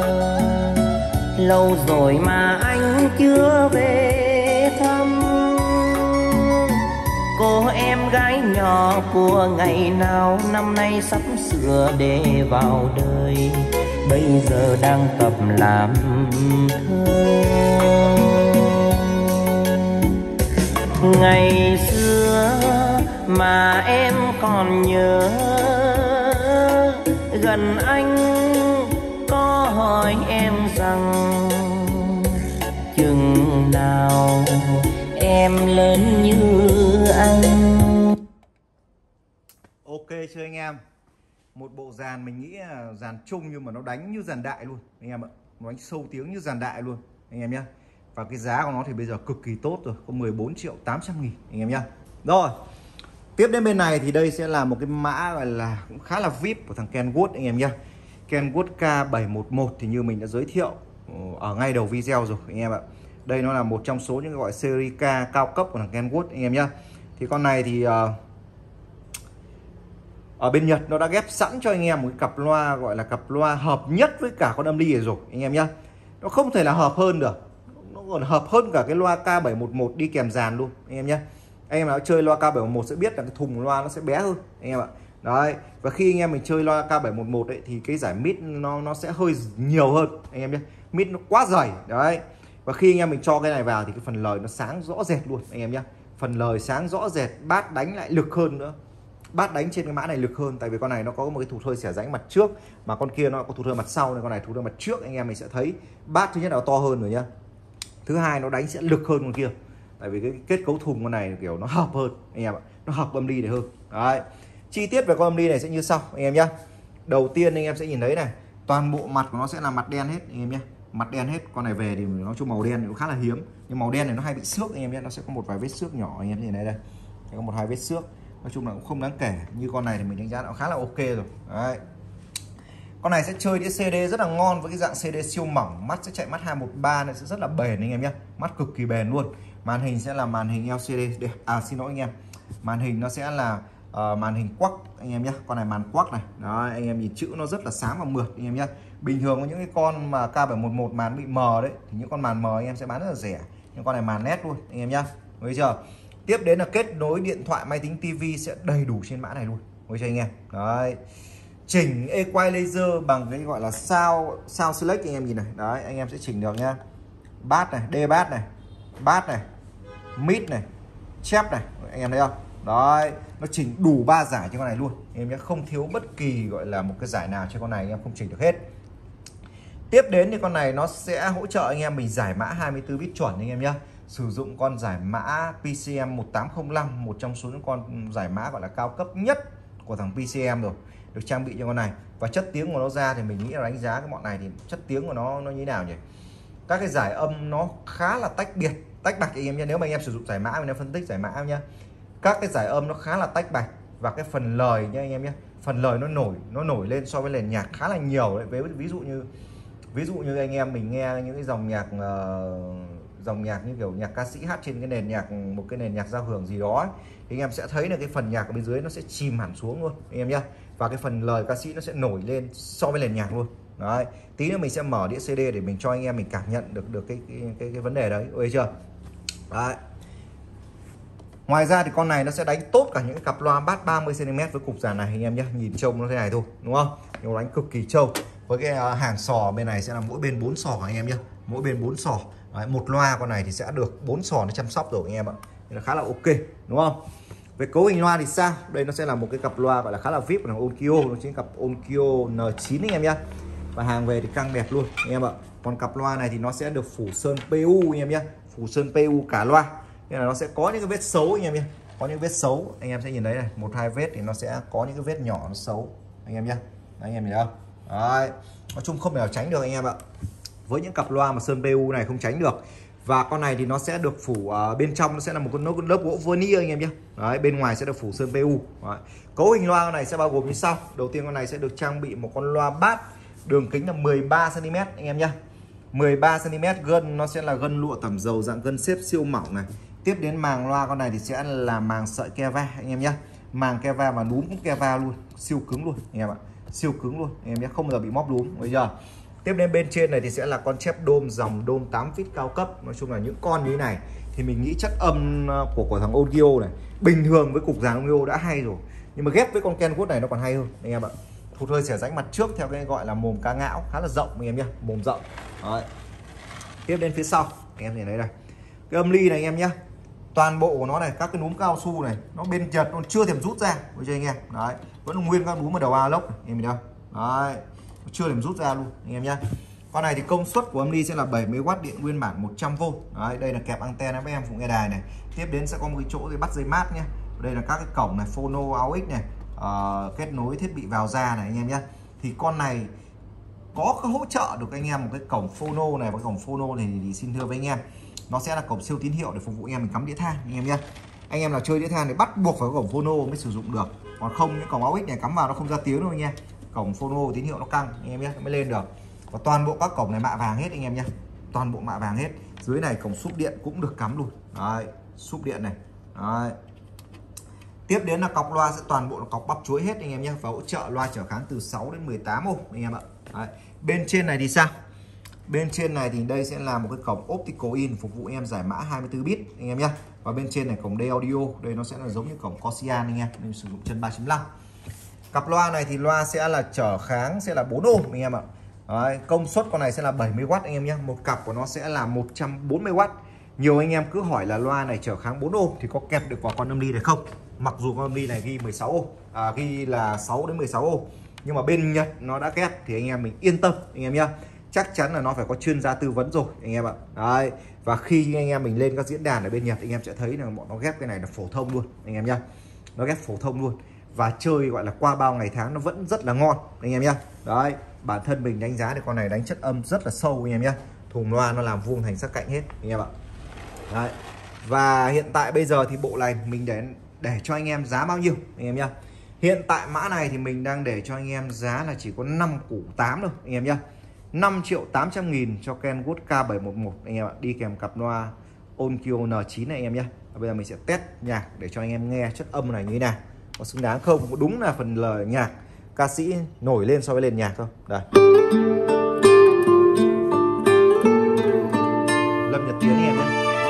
lâu rồi mà anh chưa về thăm cô em gái nhỏ của ngày nào, năm nay sắp sửa để vào đời, bây giờ đang tập làm thơ. Ngày xưa mà em còn nhớ, gần anh có hỏi em rằng chừng nào em lớn như anh. Ok chưa anh em? Một bộ dàn mình nghĩ là dàn chung nhưng mà nó đánh như dàn đại luôn anh em ạ. Nó đánh sâu tiếng như dàn đại luôn anh em nhé. Và cái giá của nó thì bây giờ cực kỳ tốt rồi, có mười bốn triệu tám trăm nghìn anh em nhé. Rồi, tiếp đến bên này thì đây sẽ là một cái mã gọi là cũng khá là vi ai pi của thằng Kenwood anh em nhé. Kenwood K bảy một một thì như mình đã giới thiệu ở ngay đầu video rồi anh em ạ. Đây nó là một trong số những gọi series K cao cấp của thằng Kenwood anh em nhé. Thì con này thì uh, ở bên Nhật nó đã ghép sẵn cho anh em một cái cặp loa gọi là cặp loa hợp nhất với cả con âm ly này rồi anh em nhé. Nó không thể là hợp hơn được, nó còn hợp hơn cả cái loa K bảy một một đi kèm dàn luôn anh em nhé. Anh em nào chơi loa K bảy một một sẽ biết là cái thùng loa nó sẽ bé hơn anh em ạ. Đấy, và khi anh em mình chơi loa K bảy một một ấy, thì cái giải mid nó nó sẽ hơi nhiều hơn anh em nhé. Mid nó quá dày đấy. Và khi anh em mình cho cái này vào thì cái phần lời nó sáng rõ rệt luôn anh em nhé. Phần lời sáng rõ rệt, bass đánh lại lực hơn nữa. Bass đánh trên cái mã này lực hơn, tại vì con này nó có một cái thụt hơi xẻ rãnh mặt trước, mà con kia nó có thụt hơi mặt sau, nên con này thụt hơi mặt trước anh em mình sẽ thấy bass thứ nhất là to hơn rồi nhá. Thứ hai nó đánh sẽ lực hơn con kia, tại vì cái kết cấu thùng con này kiểu nó hợp hơn anh em ạ, nó hợp âm ly để hơn. Đấy. Chi tiết về con âm ly này sẽ như sau anh em nhé. Đầu tiên anh em sẽ nhìn thấy này, toàn bộ mặt của nó sẽ là mặt đen hết anh em nhé, mặt đen hết. Con này về thì nói chung màu đen thì nó khá là hiếm, nhưng màu đen này nó hay bị xước anh em nhé, nó sẽ có một vài vết xước nhỏ anh em nhìn thấy đây, có một hai vết xước, nói chung là cũng không đáng kể. Như con này thì mình đánh giá nó khá là ok rồi. Đấy. Con này sẽ chơi đĩa xê đê rất là ngon với cái dạng xê đê siêu mỏng, mắt sẽ chạy mắt hai một ba này, sẽ rất là bền anh em nhé, mắt cực kỳ bền luôn. Màn hình sẽ là màn hình lờ xê đê đẹp, à xin lỗi anh em, màn hình nó sẽ là uh, màn hình quắc anh em nhé. Con này màn quắc này, đó anh em nhìn chữ nó rất là sáng và mượt anh em nhé. Bình thường có những cái con mà K bảy một một màn bị mờ đấy, thì những con màn mờ anh em sẽ bán rất là rẻ, nhưng con này màn nét luôn anh em nhé. Bây giờ tiếp đến là kết nối điện thoại, máy tính, tivi sẽ đầy đủ trên mã này luôn với cho anh em. Đấy, chỉnh equalizer laser bằng cái gọi là sound sound select anh em nhìn này. Đấy, anh em sẽ chỉnh được nhá. Bass này, D bass này, bass này, mid này, chép này, anh em thấy không? Đấy, nó chỉnh đủ ba giải cho con này luôn anh em nhé, không thiếu bất kỳ gọi là một cái giải nào cho con này, anh em không chỉnh được hết. Tiếp đến thì con này nó sẽ hỗ trợ anh em mình giải mã hai mươi tư bit chuẩn anh em nhé. Sử dụng con giải mã pê xê em một tám không năm, một trong số những con giải mã gọi là cao cấp nhất của thằng pê xê em rồi, được trang bị cho con này. Và chất tiếng của nó ra thì mình nghĩ là đánh giá cái bọn này thì chất tiếng của nó nó như thế nào nhỉ? Các cái giải âm nó khá là tách biệt, tách bạch anh em nhé. Nếu mà anh em sử dụng giải mã, mình đang phân tích giải mã nhá, các cái giải âm nó khá là tách bạch. Và cái phần lời nha anh em nhé, phần lời nó nổi nó nổi lên so với nền nhạc khá là nhiều đấy. Ví dụ như ví dụ như anh em mình nghe những cái dòng nhạc uh, dòng nhạc như kiểu nhạc ca sĩ hát trên cái nền nhạc, một cái nền nhạc giao hưởng gì đó ấy, thì anh em sẽ thấy là cái phần nhạc ở bên dưới nó sẽ chìm hẳn xuống luôn anh em nhé. Và cái phần lời ca sĩ nó sẽ nổi lên so với nền nhạc luôn Đấy, tí nữa mình sẽ mở đĩa xê đê để mình cho anh em mình cảm nhận được được cái cái cái, cái vấn đề đấy, ok chưa? Đấy. Ngoài ra thì con này nó sẽ đánh tốt cả những cặp loa bass ba mươi xăng ti mét với cục dàn này anh em nhé. Nhìn trông nó thế này thôi, đúng không? Nhưng nó đánh cực kỳ trâu. Với cái hàng sò bên này sẽ là mỗi bên bốn sò anh em nhé. Mỗi bên bốn sò. Đấy, một loa con này thì sẽ được bốn sò nó chăm sóc rồi anh em ạ. Nên là khá là ok, đúng không? Về cấu hình loa thì sao? Đây nó sẽ là một cái cặp loa gọi là khá là vê i pê của thằng Onkyo, nó chính cặp Onkyo N chín anh em nhé. Và hàng về thì căng đẹp luôn anh em ạ. Còn cặp loa này thì nó sẽ được phủ sơn pê u anh em nhé. Phủ sơn pê u cả loa. Nên là nó sẽ có những cái vết xấu anh em nhé. Có những vết xấu anh em sẽ nhìn thấy này, một hai vết thì nó sẽ có những cái vết nhỏ nó xấu anh em nhé. Đấy, anh em nhìn thấy không? Đấy. Nói chung không thể nào tránh được anh em ạ. Với những cặp loa mà sơn pê u này không tránh được. Và con này thì nó sẽ được phủ uh, bên trong nó sẽ là một con lớp gỗ vernier anh em nhé. Đấy, bên ngoài sẽ được phủ sơn pê u. Đấy. Cấu hình loa con này sẽ bao gồm như sau. Đầu tiên con này sẽ được trang bị một con loa bass đường kính là mười ba xăng ti mét anh em nhé. mười ba xăng ti mét, gân nó sẽ là gân lụa tẩm dầu dạng gân xếp siêu mỏng này. Tiếp đến màng loa con này thì sẽ là màng sợi keva anh em nhé. Màng keva và núm cũng keva luôn, siêu cứng luôn anh em ạ. Siêu cứng luôn anh em nhé, không bao giờ bị móp núm bây giờ. Tiếp đến bên trên này thì sẽ là con chép đôm dòng đôm tám feet cao cấp. Nói chung là những con như thế này thì mình nghĩ chất âm của của thằng Onkyo này bình thường với cục dàn Onkyo đã hay rồi, nhưng mà ghép với con Kenwood này nó còn hay hơn anh em ạ. Thụt hơi xẻ rãnh mặt trước theo cái gọi là mồm cá ngão khá là rộng anh em nhé, mồm rộng. Đấy. Tiếp đến phía sau anh em nhìn thấy này, cái âm ly này anh em nhé, toàn bộ của nó này, các cái núm cao su này nó bên chật, nó chưa thèm rút ra với cho anh em. Đấy, vẫn nguyên các núm ở đầu a lốc này, anh em nhìn đâu. Đấy, nó chưa thèm rút ra luôn anh em nhé. Con này thì công suất của âm ly sẽ là bảy mươi oát điện nguyên bản một trăm vôn. Đấy, đây là kẹp anten ép em phụ nghe đài này. Tiếp đến sẽ có một cái chỗ để bắt dây mát nhé. Đây là các cái cổng này, phono, a u ích này, uh, kết nối thiết bị vào ra này anh em nhé. Thì con này có hỗ trợ được anh em một cái cổng phono này, và cổng phono này thì, thì xin thưa với anh em, nó sẽ là cổng siêu tín hiệu để phục vụ anh em mình cắm đĩa than anh em nhé. Anh em nào chơi đĩa than thì bắt buộc phải có cổng phono mới sử dụng được, còn không những cổng a u ích này cắm vào nó không ra tiếng đâu anh em. Cổng phono tín hiệu nó căng anh em nhé, nó mới lên được. Và toàn bộ các cổng này mạ vàng hết anh em nhé, toàn bộ mạ vàng hết. Dưới này cổng súp điện cũng được cắm luôn. Đấy, súp điện này. Đấy. Tiếp đến là cọc loa sẽ toàn bộ là cọc bắp chuối hết anh em nhé, và hỗ trợ loa trở kháng từ sáu đến mười tám ohm anh em ạ. Đấy. Bên trên này thì sao? Bên trên này thì đây sẽ là một cái cổng optical in phục vụ anh em giải mã hai mươi tư bit anh em nhé. Và bên trên này cổng D audio, đây nó sẽ là giống như cổng Cosian anh em, nên sử dụng chân ba chấm năm. Cặp loa này thì loa sẽ là trở kháng sẽ là bốn ohm anh em ạ. Đấy, công suất con này sẽ là bảy mươi oát anh em nhé. Một cặp của nó sẽ là một trăm bốn mươi oát. Nhiều anh em cứ hỏi là loa này trở kháng bốn ohm thì có kẹp được vào con âm ly này không? Mặc dù con âm ly này ghi mười sáu ohm, à, ghi là sáu đến mười sáu ohm, nhưng mà bên Nhật nó đã kép thì anh em mình yên tâm anh em nhé. Chắc chắn là nó phải có chuyên gia tư vấn rồi anh em ạ. Đấy. Và khi anh em mình lên các diễn đàn ở bên Nhật, anh em sẽ thấy là bọn nó ghép cái này là phổ thông luôn anh em nhé. Nó ghép phổ thông luôn. Và chơi gọi là qua bao ngày tháng nó vẫn rất là ngon anh em nhé. Đấy, bản thân mình đánh giá thì con này đánh chất âm rất là sâu anh em nhé. Thùng loa nó làm vuông thành sắc cạnh hết anh em ạ. Đấy. Và hiện tại bây giờ thì bộ này mình để để cho anh em giá bao nhiêu anh em nhé. Hiện tại mã này thì mình đang để cho anh em giá là chỉ có năm củ tám thôi anh em nhé. năm triệu tám trăm nghìn cho Kenwood K bảy một một anh em ạ, đi kèm cặp loa Onkyo N chín này anh em nhé. Và bây giờ mình sẽ test nhạc để cho anh em nghe chất âm này như thế nào, có xứng đáng không. Đúng là phần lời nhạc ca sĩ nổi lên so với lên nhạc thôi. Đây, Lâm Nhật Tiến anh em nhé.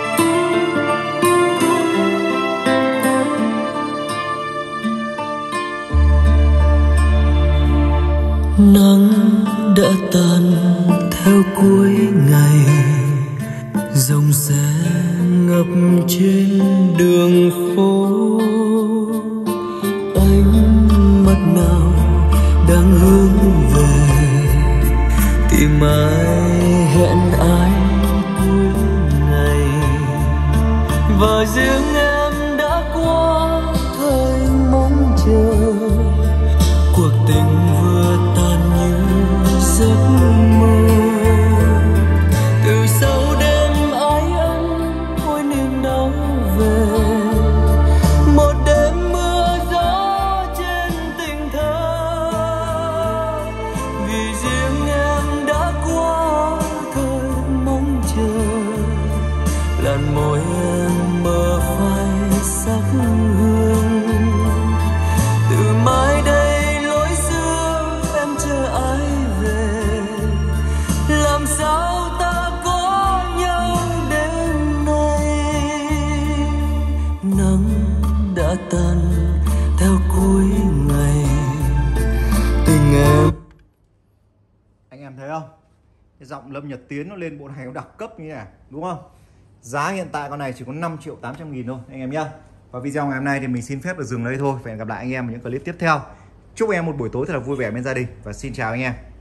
Nắng đã tan theo cuối ngày, dòng xe ngập trên đường phố. Ánh mắt nào đang hướng về, tìm ai hẹn ai cuối ngày. Và riêng em đã qua thời mong chờ, cuộc tình vừa tan như giấc mơ. Từ sau đêm ái ân ôi niềm đau về, một đêm mưa gió trên tình thơ. Vì riêng em đã qua thời mong chờ, làn môi em mơ phai sắc hương. Từ mai đây lối xưa em chờ ai về, cái giọng Lâm Nhật Tiến nó lên bộ này nó đẳng cấp như này, đúng không? Giá hiện tại con này chỉ có năm triệu tám trăm nghìn thôi anh em nhá. Và video ngày hôm nay thì mình xin phép được dừng đây thôi. Và hẹn gặp lại anh em ở những clip tiếp theo. Chúc em một buổi tối thật là vui vẻ bên gia đình và xin chào anh em.